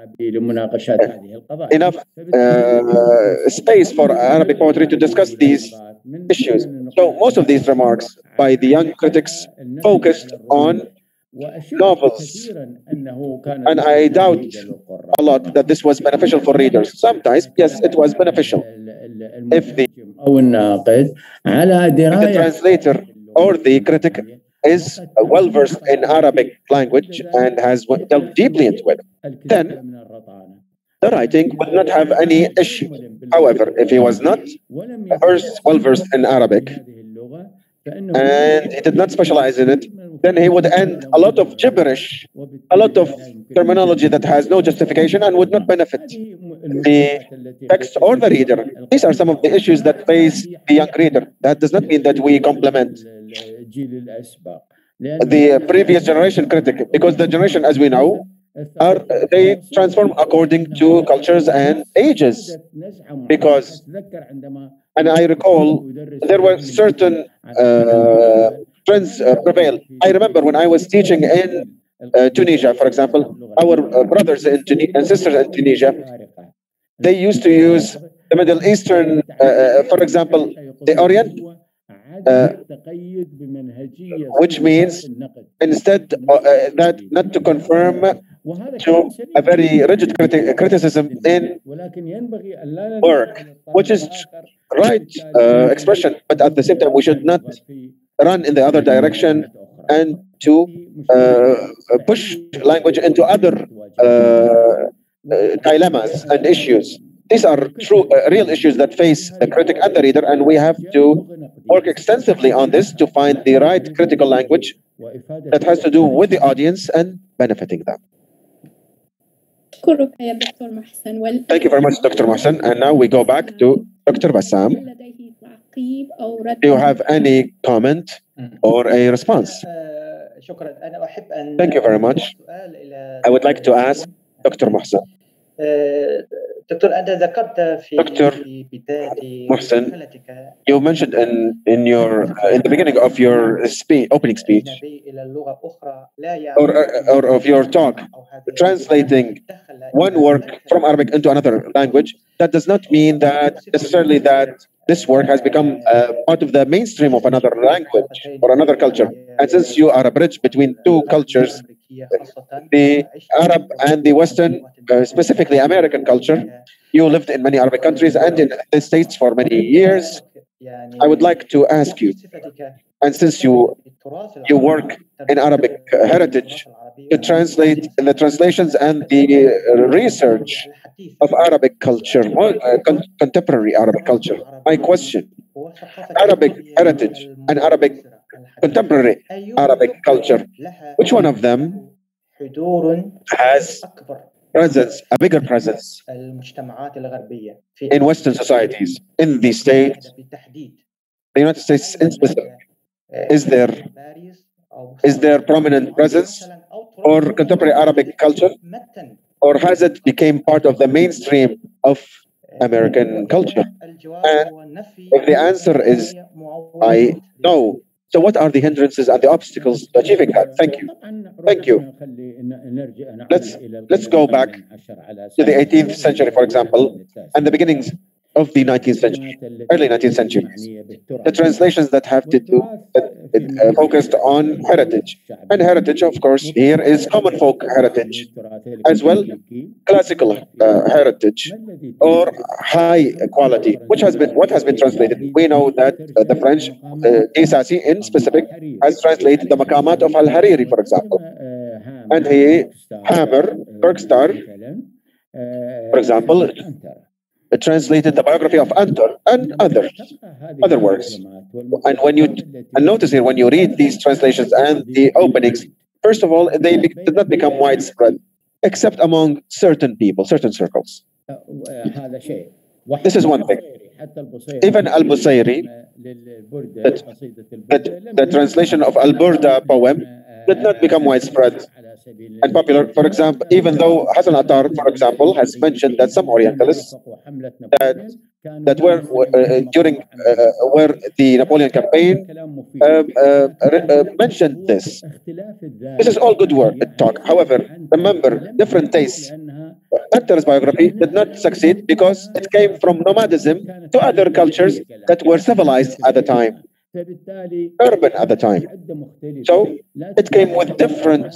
enough uh, space for Arabic poetry to discuss these issues. So most of these remarks by the young critics focused on novels, and I doubt a lot that this was beneficial for readers. Sometimes, yes, it was beneficial if the, if the translator or the critic is well versed in Arabic language and has delved deeply into it, then the writing would not have any issue. However, if he was not versed, well versed in Arabic and he did not specialize in it, then he would end a lot of gibberish, a lot of terminology that has no justification and would not benefit the text or the reader. These are some of the issues that face the young reader. That does not mean that we compliment the previous generation critic, because the generation, as we know, are they transform according to cultures and ages. Because, and I recall, there were certain uh, trends uh, prevail. I remember when I was teaching in uh, Tunisia, for example, our uh, brothers in Tuni- and sisters in Tunisia, they used to use the Middle Eastern, uh, for example, the Orient, uh, which means instead uh, that not to confirm to a very rigid criti- criticism in work, which is right uh, expression, but at the same time we should not run in the other direction and to uh, push language into other uh, uh, dilemmas and issues. These are true, uh, real issues that face the critic and the reader, and we have to work extensively on this to find the right critical language that has to do with the audience and benefiting them. Thank you very much, Doctor Mohsen. And now we go back to Doctor Bassam. Do you have any comment or a response? Thank you very much. I would like to ask Doctor Mohsen. دكتور أنت ذكرت في Doctor في بداية Mohsen, مقالتك you mentioned in in your uh, in the beginning of your speech, opening speech, إلى اللغة أخرى لا or or of your talk, translating one work from Arabic into another language. That does not mean that necessarily that this work has become uh, part of the mainstream of another language or another culture. And since you are a bridge between two cultures, the Arab and the Western, uh, specifically American culture, you lived in many Arabic countries and in the States for many years. I would like to ask you, and since you you work in Arabic uh, heritage, to translate the translations and the uh, research of Arabic culture, uh, con- contemporary Arabic culture. My question: Arabic heritage and Arabic contemporary Arabic culture, which one of them has presence, a bigger presence in Western societies, in the States, the United States in specific? Is there is there prominent presence or contemporary Arabic culture, or has it become part of the mainstream of American culture? And if the answer is I know, so what are the hindrances and the obstacles to achieving that? Thank you. Thank you. Let's let's go back to the eighteenth century, for example, and the beginnings of the nineteenth century, early nineteenth century. The translations that have to do uh, uh, focused on heritage, and heritage, of course, here is common folk heritage, as well classical uh, heritage or high quality, which has been what has been translated. We know that uh, the French, uh, Isasi in specific, has translated the Maqamat of Al-Hariri, for example, and he Hammer, Bergstar, for example, translated the biography of Antar and others, other works. And when you and notice here, when you read these translations and the openings, first of all, they be, did not become widespread, except among certain people, certain circles. This is one thing. Even Al-Busayri, the, the translation of Al-Burda poem did not become widespread and popular. For example, even though Hassan Attar, for example, has mentioned that some Orientalists that, that were uh, during uh, where the Napoleon campaign uh, uh, uh, mentioned this. This is all good work, talk. However, remember, different tastes. Attar's biography did not succeed because it came from nomadism to other cultures that were civilized at the time, urban at the time. So it came with different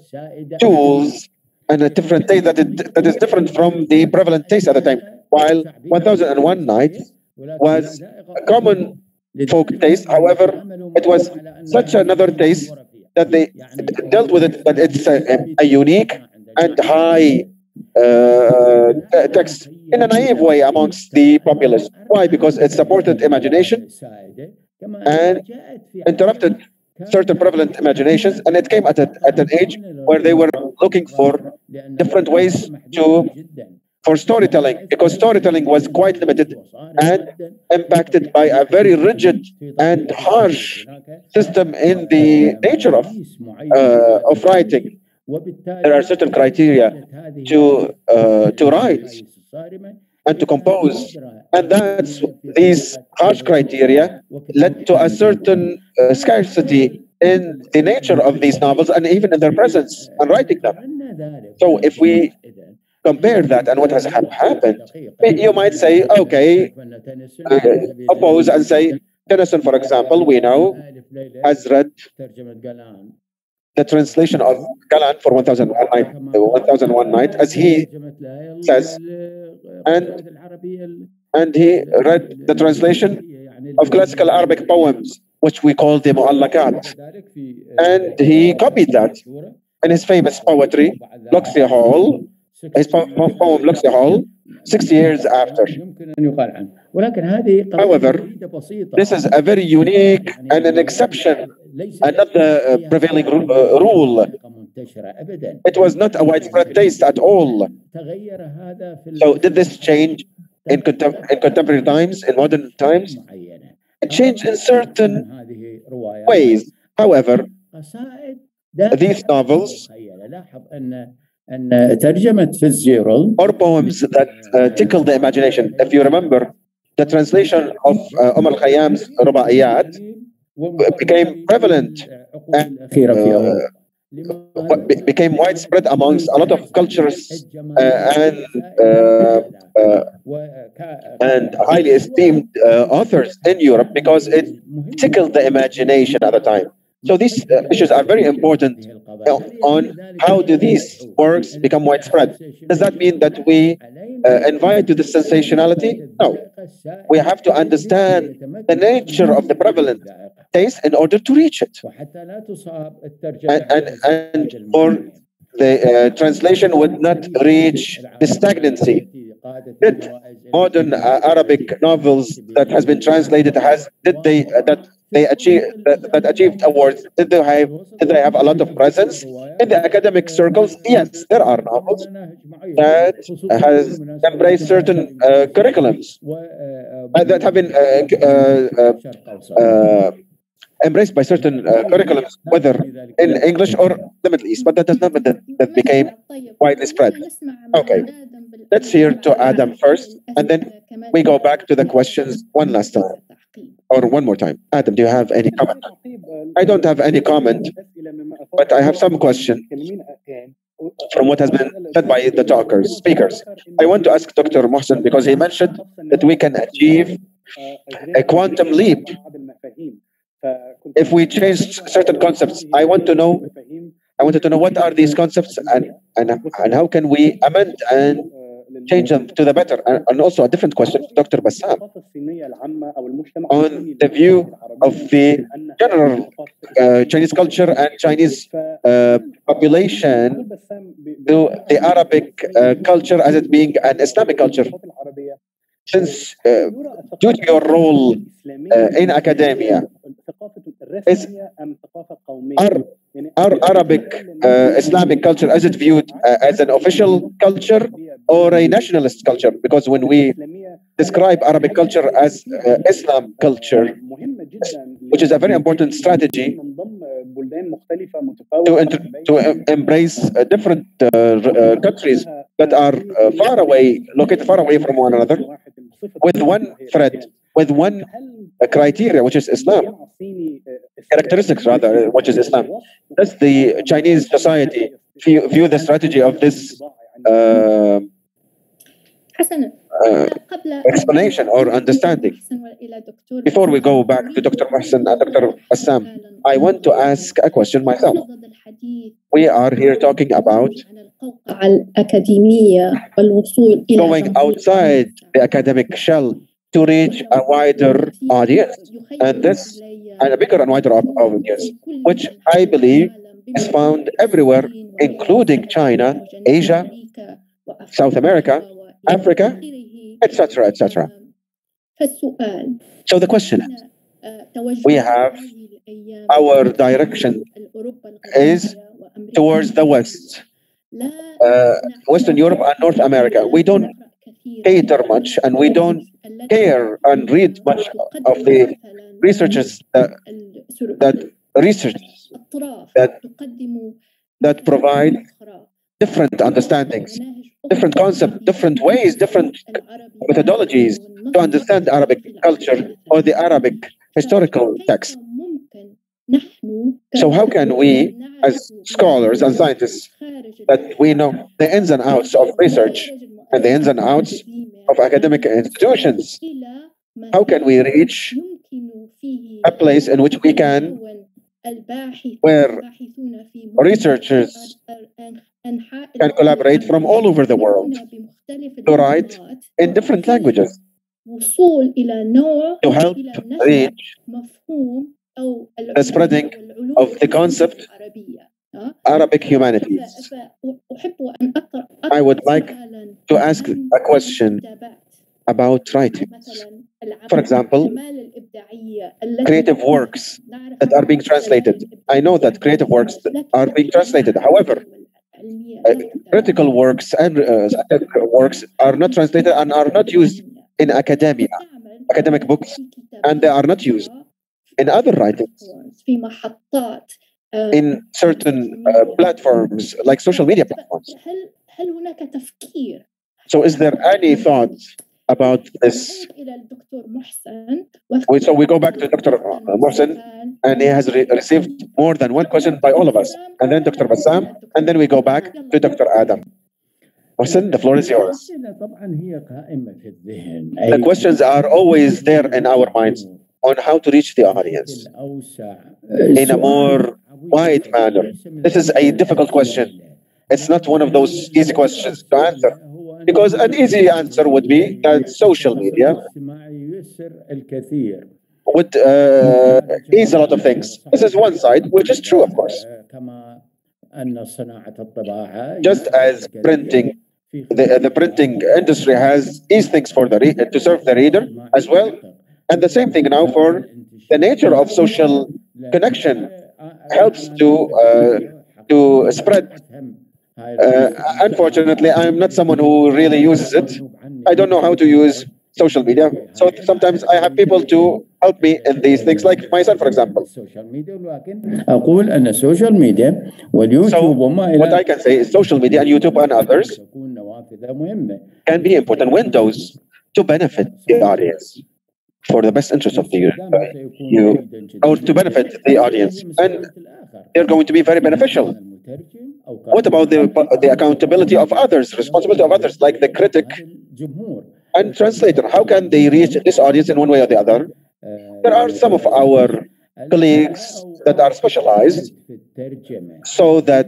tools and a different taste that, it, that is different from the prevalent taste at the time. While one thousand one Nights was a common folk taste, however, it was such another taste that they dealt with it, that it's a, a unique and high uh, text in a naive way amongst the populace. Why? Because it supported imagination and interrupted certain prevalent imaginations, and it came at, a, at an age where they were looking for different ways to for storytelling, because storytelling was quite limited and impacted by a very rigid and harsh system in the nature of uh, of writing. There are certain criteria to uh, to write and to compose, and that's these harsh criteria led to a certain uh, scarcity in the nature of these novels and even in their presence and writing them. So if we compare that and what has ha happened, you might say, okay, uh, oppose and say, Tennyson, for example, we know, has read the translation of Galan for one thousand one Night, as he says, and, and he read the translation of classical Arabic poems, which we call the Mu'allakat, and he copied that in his famous poetry, Locksley Hall, his po poem Locksley Hall, sixty years after. However, this is a very unique and an exception, and not the uh, prevailing uh, rule. It was not a widespread taste at all. So did this change in, contem in contemporary times, in modern times? It changed in certain ways. However, these novels or poems that uh, tickle the imagination. If you remember, the translation of uh, al-Khayyam's Rubaiyat became prevalent and uh, became widespread amongst a lot of cultures uh, and uh, uh, and highly esteemed uh, authors in Europe, because it tickled the imagination at the time. So these uh, issues are very important on how do these works become widespread. Does that mean that we uh, invite to the sensationality? No. We have to understand the nature of the prevalent taste in order to reach it. And, and, and for the uh, translation would not reach the stagnancy. Did modern uh, Arabic novels that has been translated, has did they uh, that they achieve that, that achieved awards, did they have did they have a lot of presence in the academic circles? Yes, there are novels that has embraced certain uh, curriculums uh, that have been uh, uh, uh, embraced by certain uh, curriculums, whether in English or the Middle East, but that does not mean that that became widely spread. Okay, let's hear to Adam first, and then we go back to the questions one last time, or one more time. Adam, do you have any comment? I don't have any comment, but I have some question from what has been said by the talkers, speakers. I want to ask Doctor Mohsen, because he mentioned that we can achieve a quantum leap if we change certain concepts. I want to know, I wanted to know what are these concepts, and, and, and how can we amend and change them to the better. And, and also a different question, Doctor Bassam, on the view of the general uh, Chinese culture and Chinese uh, population to the Arabic uh, culture as it being an Islamic culture. Since uh, due to your role uh, in academia, is our, our Arabic uh, Islamic culture, is it viewed uh, as an official culture or a nationalist culture? Because when we describe Arabic culture as uh, Islam culture, which is a very important strategy to, inter- to uh, embrace uh, different uh, uh, countries that are uh, far away, located far away from one another, with one thread, with one uh, criteria, which is Islam, characteristics rather, which is Islam. Does the Chinese society view, view the strategy of this uh, uh, explanation or understanding? Before we go back to Doctor Mohsen and Doctor Bassam, I want to ask a question myself. We are here talking about going outside the academic shell to reach a wider audience, and this and a bigger and wider audience, which I believe is found everywhere, including China, Asia, South America, Africa, et cetera, et cetera. So the question is, we have our direction is towards the West, uh, Western Europe and North America. We don't cater much, and we don't care and read much of the researchers that, that research that that provide different understandings, different concepts, different ways, different methodologies to understand Arabic culture or the Arabic historical text. So how can we, as scholars and scientists, that we know the ins and outs of research and the ins and outs of academic institutions, how can we reach a place in which we can, where researchers can collaborate from all over the world to write in different languages to help reach the spreading of the concept Arabic humanities? I would like to ask a question about writings. For example, creative works that are being translated. I know that creative works are being translated. However, uh, critical works and uh, works are not translated and are not used in academia, academic books, and they are not used in other writings, in certain uh, platforms like social media platforms. So is there any thought about this? So we go back to Doctor Mohsen, and he has re received more than one question by all of us, and then Doctor Bassam, and then we go back to Doctor Adam. Mohsen, the floor is yours. The questions are always there in our minds on how to reach the audience in a more wide manner. This is a difficult question. It's not one of those easy questions to answer, because an easy answer would be that social media would uh, ease a lot of things. This is one side, which is true, of course. Just as printing, the, the printing industry has eased things for the re- to serve the reader as well, and the same thing now for the nature of social connection helps to uh, to spread. Uh, unfortunately, I'm not someone who really uses it. I don't know how to use social media. So sometimes I have people to help me in these things, like myself, for example. So what I can say is social media and YouTube and others can be important windows to benefit the audience for the best interest of the uh, you, or to benefit the audience. And they're going to be very beneficial. What about the, the accountability of others, responsibility of others, like the critic and translator? How can they reach this audience in one way or the other? There are some of our colleagues that are specialized so that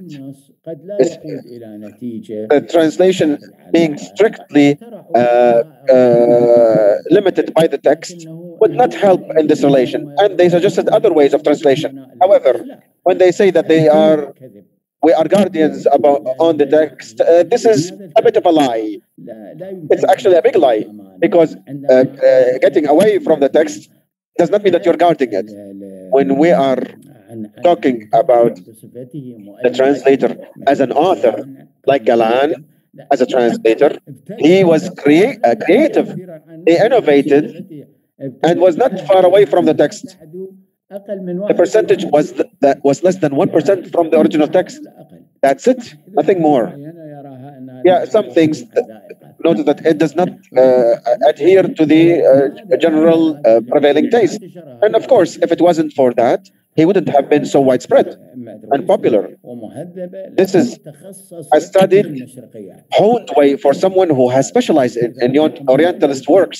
the translation being strictly uh, uh, limited by the text would not help in this relation. And they suggested other ways of translation. However, when they say that they are we are guardians about on the text, uh, this is a bit of a lie. It's actually a big lie, because uh, uh, getting away from the text does not mean that you're guarding it. When we are talking about the translator as an author, like Galan, as a translator. He was crea uh, creative. He innovated and was not far away from the text. The percentage was th that was less than one percent from the original text. That's it, nothing more. Yeah, some things notice that it does not uh, adhere to the uh, general uh, prevailing taste. And of course, if it wasn't for that, he wouldn't have been so widespread and popular. This is a studied, honed way for someone who has specialized in, in Orientalist works.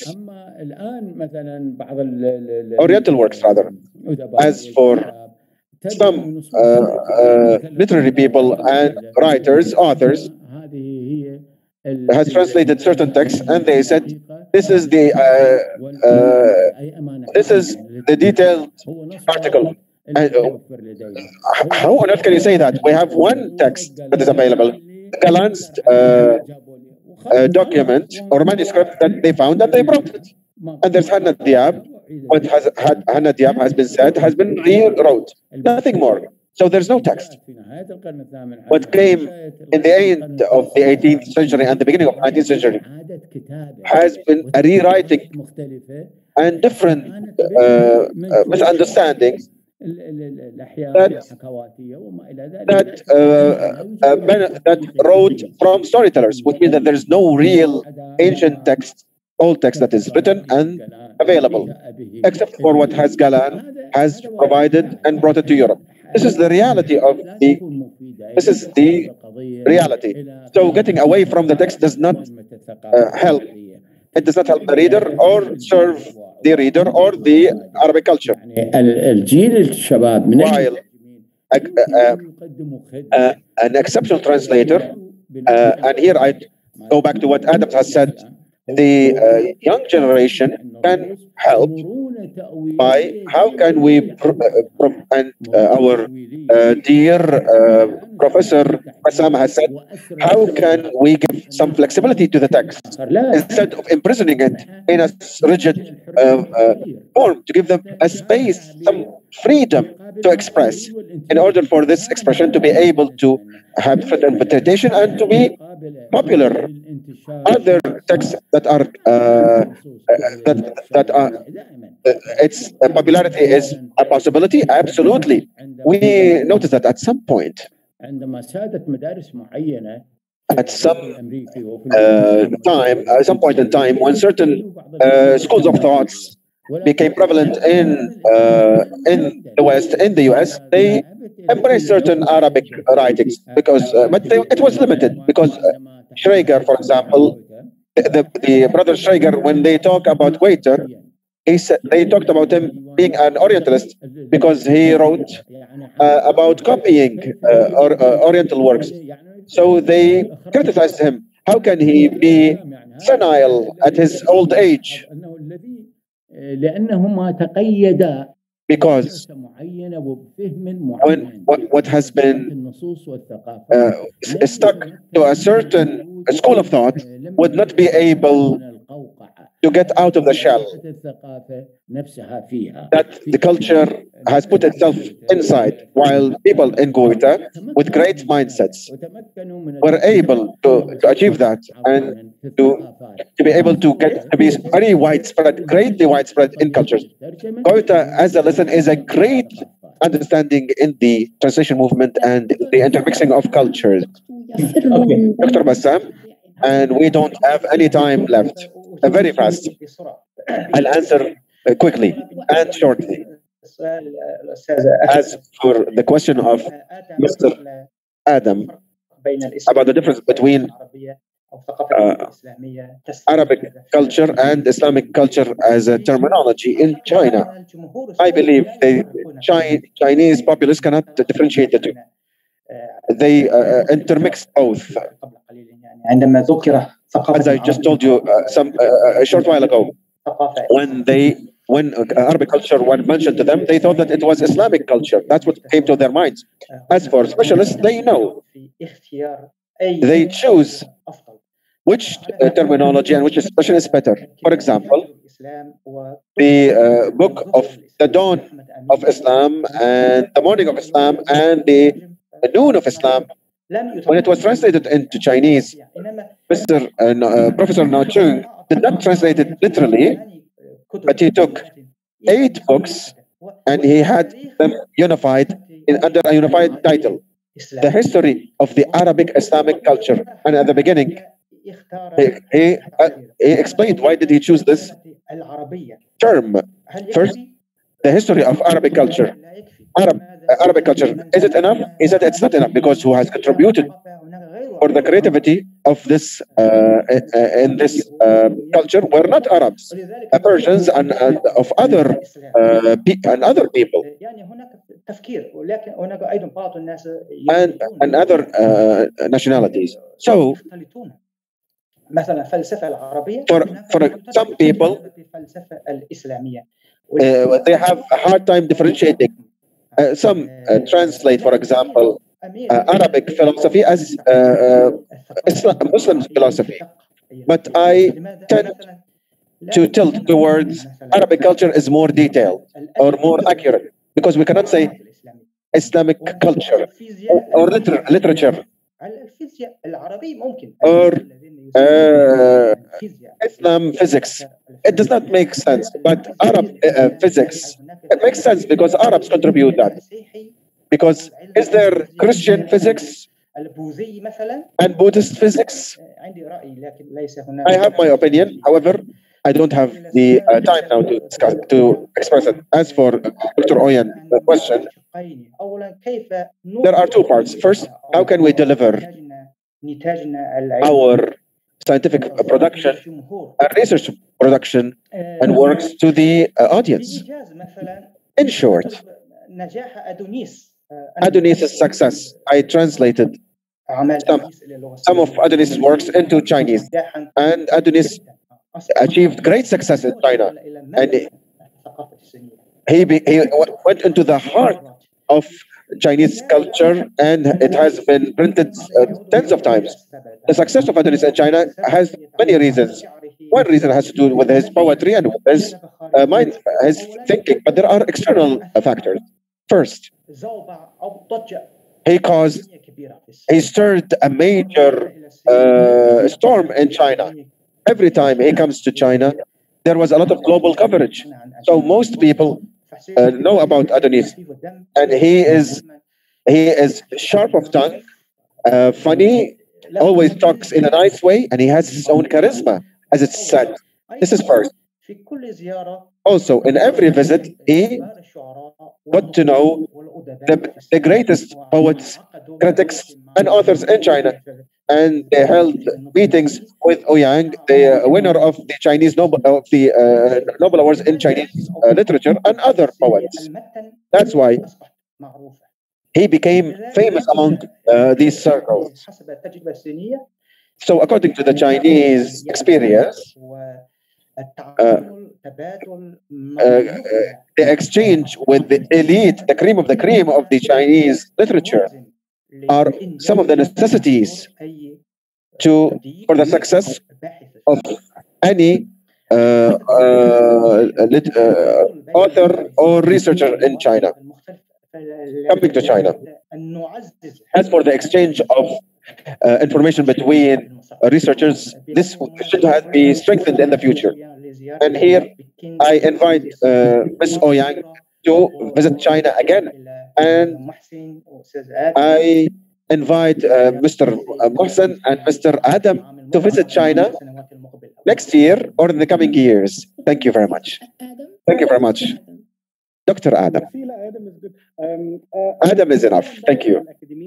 Oriental works, rather. As for some uh, uh, literary people and writers, authors, has translated certain texts, and they said, "This is the uh, uh, this is the detailed article." And, uh, how on earth can you say that? We have one text that is available, Galan's uh, uh, document or manuscript that they found, and they brought it. And there's Hannah Diab. What has had, Hannah Diab has been said has been rewrote. Nothing more. So there's no text. What came in the end of the eighteenth century and the beginning of the nineteenth century has been a rewriting and different uh, uh, misunderstandings that that, uh, uh, that wrote from storytellers, which means that there is no real ancient text, old text that is written and available, except for what has Galan has provided and brought it to Europe. This is the reality of the, this is the reality. So getting away from the text does not uh, help. It does not help the reader or serve the reader or the Arabic culture. While a, uh, uh, an exceptional translator, uh, and here I go back to what Adam has said, the uh, young generation can help by how can we, pro pro and uh, our uh, dear uh, Professor Bassam has said, how can we give some flexibility to the text instead of imprisoning it in a rigid uh, uh, form, to give them a space, some freedom to express, in order for this expression to be able to have interpretation and to be popular. Other texts that are uh, that that are uh, its uh, popularity is a possibility. Absolutely, we noticed that at some point, at some uh, time, at some point in time, when certain uh, schools of thoughts became prevalent in uh, in the West, in the U S, they embraced certain Arabic writings because, uh, but they, it was limited because uh, Schrager, for example, the, the brother Schrager, when they talk about Waiter, he said, they talked about him being an Orientalist because he wrote uh, about copying uh, or, uh, Oriental works. So they criticized him. How can he be senile at his old age? Because when what, what has been uh, stuck to a certain school of thought would not be able to get out of the shell that the culture has put itself inside, while people in Goita with great mindsets were able to, to achieve that and to, to be able to get to be very widespread, greatly widespread in cultures. Goita as a lesson is a great understanding in the translation movement and the intermixing of cultures. Okay. Doctor Bassam, and we don't have any time left. Uh, very fast. I'll answer uh, quickly and shortly. As for the question of Mister Adam about the difference between uh, Arabic culture and Islamic culture as a terminology in China, I believe the Chi Chinese populace cannot differentiate the two. They uh, intermix both. As I just told you uh, some uh, a short while ago, when they when uh, Arabic culture was mentioned to them, they thought that it was Islamic culture. That's what came to their minds. As for specialists, they know. They choose which uh, terminology and which expression is better. For example, the uh, book of the dawn of Islam and the morning of Islam and the noon of Islam When it was translated into Chinese, Mister Uh, no- uh, Professor Nao Chung did not translate it literally, but he took eight books and he had them unified in, under a unified title, The History of the Arabic Islamic Culture. And at the beginning, he, he, uh, he explained why did he choose this term. First, the history of Arabic culture. Arab, uh, Arabic culture, is it enough? He said it's not enough because who has contributed for the creativity of this uh, uh, in this uh, culture were not Arabs, uh, Persians, and, and of other uh, pe- and other people and, and other uh, nationalities. So, for for some people, uh, they have a hard time differentiating. Uh, some uh, translate, for example, uh, Arabic philosophy as uh, uh, Islam, Muslim philosophy. But I tend to tilt towards Arabic culture is more detailed or more accurate because we cannot say Islamic culture or, or liter- literature or uh, Islam physics. It does not make sense. But Arab uh, physics, it makes sense because Arabs contribute that. Because is there Christian physics and Buddhist physics? I have my opinion. However, I don't have the uh, time now to discuss, to express it. As for uh, Doctor Oyan's question, there are two parts. First, how can we deliver our scientific production and research production and works to the uh, audience? In short, Adonis' success. I translated some, some of Adonis' works into Chinese, and Adonis achieved great success in China. And he, be, he went into the heart of Chinese culture, and it has been printed uh, tens of times. The success of Adonis in China has many reasons. One reason has to do with his poetry and with his uh, mind, his thinking, but there are external uh, factors. First, he caused, he stirred a major uh, storm in China. Every time he comes to China, there was a lot of global coverage. So most people uh, know about Adonis, and he is he is sharp of tongue, uh, funny, always talks in a nice way, and he has his own charisma, as it's said. This is first. Also, in every visit, he got to know the, the greatest poets, critics, and authors in China. And they held meetings with Ouyang, the uh, winner of the Chinese Nobel of the uh, Nobel Awards in Chinese uh, literature, and other poets. That's why he became famous among uh, these circles. So, according to the Chinese experience, uh, uh, uh, the exchange with the elite, the cream of the cream of the Chinese literature, are some of the necessities to for the success of any uh, uh, lit, uh, author or researcher in China coming to China. As for the exchange of uh, information between uh, researchers, this should have be strengthened in the future. And here I invite uh, Miz Ouyang to visit China again. And I invite uh, Mister Mohsen and Mister Adam to visit China next year or in the coming years. Thank you very much. Thank you very much. Doctor Adam. Adam is enough. Thank you.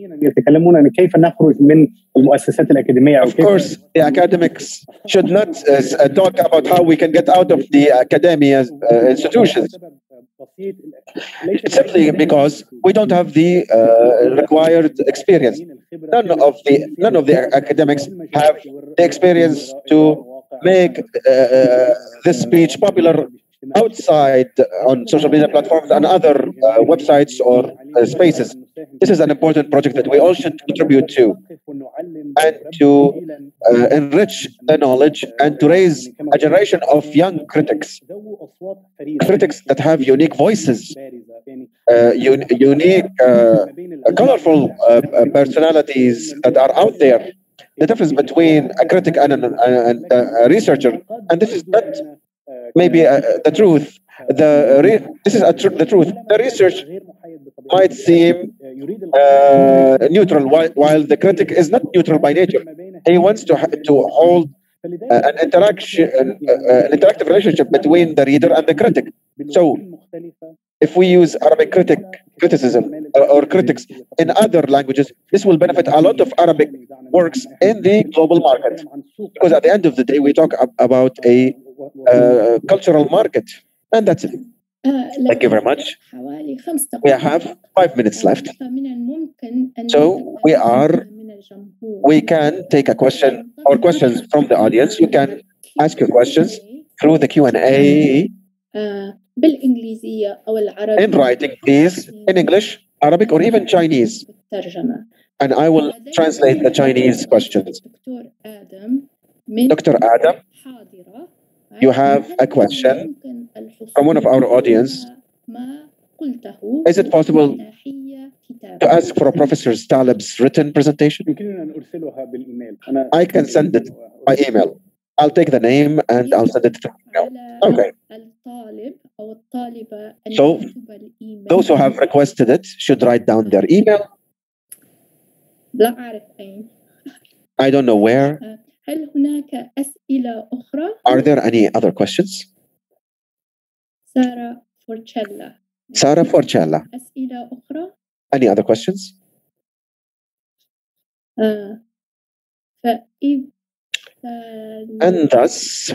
Of course, the academics should not uh, talk about how we can get out of the academia uh, institutions. It's simply because we don't have the uh, required experience. None of the none of the academics have the experience to make uh, this speech popular outside on social media platforms and other uh, websites or uh, spaces. This is an important project that we all should contribute to, and to uh, enrich the knowledge and to raise a generation of young critics, critics that have unique voices, uh, un- unique, uh, colorful uh, uh, personalities that are out there. The difference between a critic and, an, and a researcher, and this is not maybe uh, the truth. The re- this is a tr- the truth. The research might seem uh, neutral, while, while the critic is not neutral by nature. He wants to ha- to hold uh, an interaction, uh, uh, an interactive relationship between the reader and the critic. So, if we use Arabic critic criticism uh, or critics in other languages, this will benefit a lot of Arabic works in the global market. Because at the end of the day, we talk ab- about a uh, cultural market, and that's it. Thank you very much. We have five minutes left. So we are, we can take a question or questions from the audience. You can ask your questions through the Q and A in writing, please, in English, Arabic, or even Chinese. And I will translate the Chinese questions. Doctor Adam, you have a question from one of our audience. Is it possible to ask for a Professor Talib's written presentation? I can send it by email. I'll take the name and I'll send it to email. Okay. So those who have requested it should write down their email. I don't know where. Are there any other questions? Sarah Forcella. Any other questions? And thus,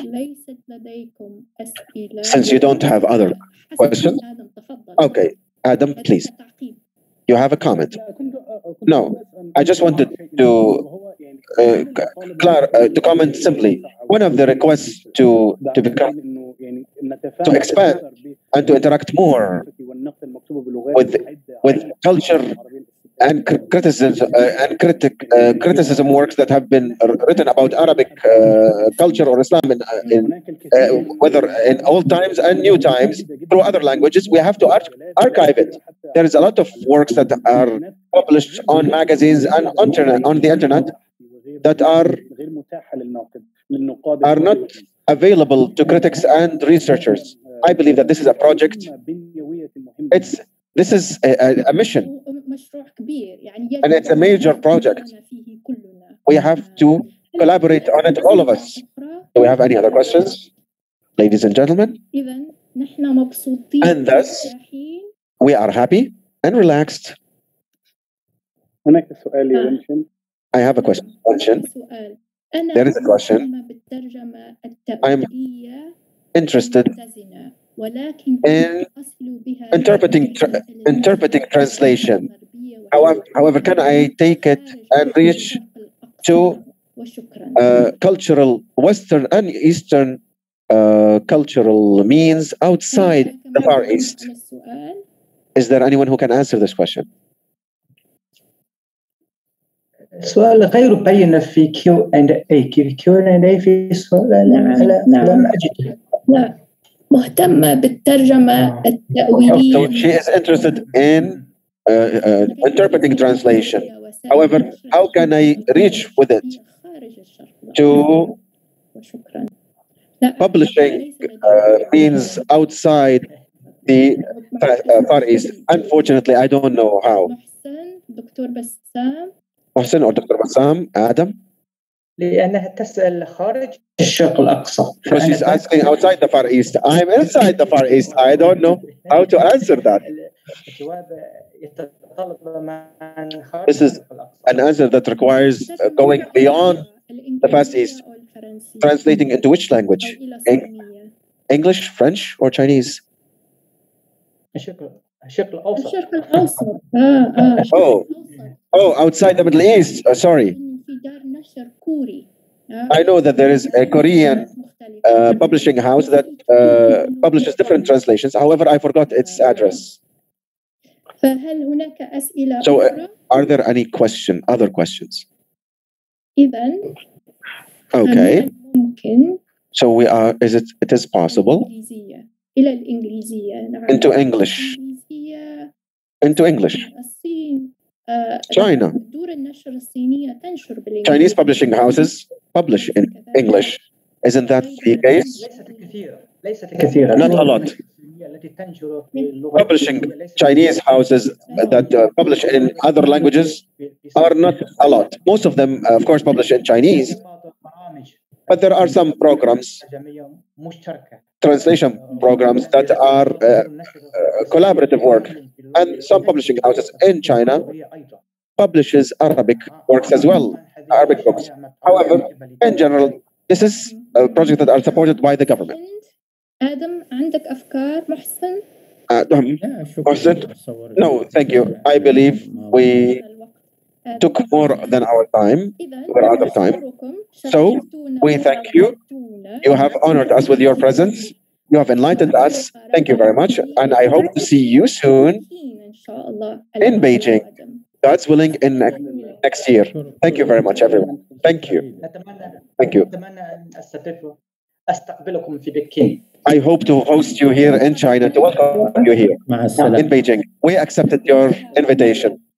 since you don't have other questions, okay, Adam, please. You have a comment? No, I just wanted to uh, clar- uh, to comment simply. One of the requests to to become to expand and to interact more with with culture and cr- criticism uh, and critic uh, criticism works that have been r- written about Arabic uh, culture or Islam in, uh, in uh, whether in old times and new times through other languages. We have to ar- archive it. There is a lot of works that are published on magazines and on internet, on the internet that are are not available to critics and researchers. I believe that this is a project. It's this is a, a, a mission, and it's a major project. We have to collaborate on it, all of us. Do we have any other questions, ladies and gentlemen? And thus, we are happy and relaxed. I have a question. question. There is a question. I'm interested in interpreting tra- interpreting translation. However, however, can I take it and reach to uh, cultural Western and Eastern uh, cultural means outside the Far East? Is there anyone who can answer this question? سؤال غير مبين في كيو اند اي كيو اند اي في سؤال نعم. لم اجد. لا مهتمة بالترجمة التأويلية. So she is interested in uh, uh, interpreting translation. However, how can I reach with it to publishing uh, means outside the uh, Far East? Unfortunately, I don't know how. دكتور بسام. Mohsen or Doctor Bassam, Adam? لأنها تسأل خارج الشرق الأقصى. Because she's asking outside the Far East. I'm inside the Far East. I don't know how to answer that. This is an answer that requires uh, going beyond the Far East. Translating into which language? Eng- English, French, or Chinese? الشرق الأوسط. الشرق الأوسط. آه آه. Oh, oh, outside the Middle East. Uh, sorry. I know that there is a Korean uh, publishing house that uh, publishes different translations. However, I forgot its address. فهل هناك أسئلة So, uh, أخرى؟ are there any question, other questions? إذن Okay. ممكن So we are. Is it? It is possible الإنجليزية إلى الإنجليزية. نعم. into English. الإنجليزية into English. China. Chinese publishing houses publish in English. Isn't that the case? Not a lot. Publishing Chinese houses that uh, publish in other languages are not a lot. Most of them, uh, of course, publish in Chinese, but there are some programs, translation programs that are uh, uh, collaborative work, and some publishing houses in China publishes Arabic works as well, Arabic books. However, in general, this is a project that are supported by the government. آدم عندك أفكار محسن؟ Mohsen? No, thank you. I believe we took more than our time. We're out of time. So we thank you. You have honored us with your presence. You have enlightened us. Thank you very much. And I hope to see you soon in Beijing. God's willing, in next year. Thank you very much, everyone. Thank you. Thank you. I hope to host you here in China, to welcome you here in Beijing. We accepted your invitation.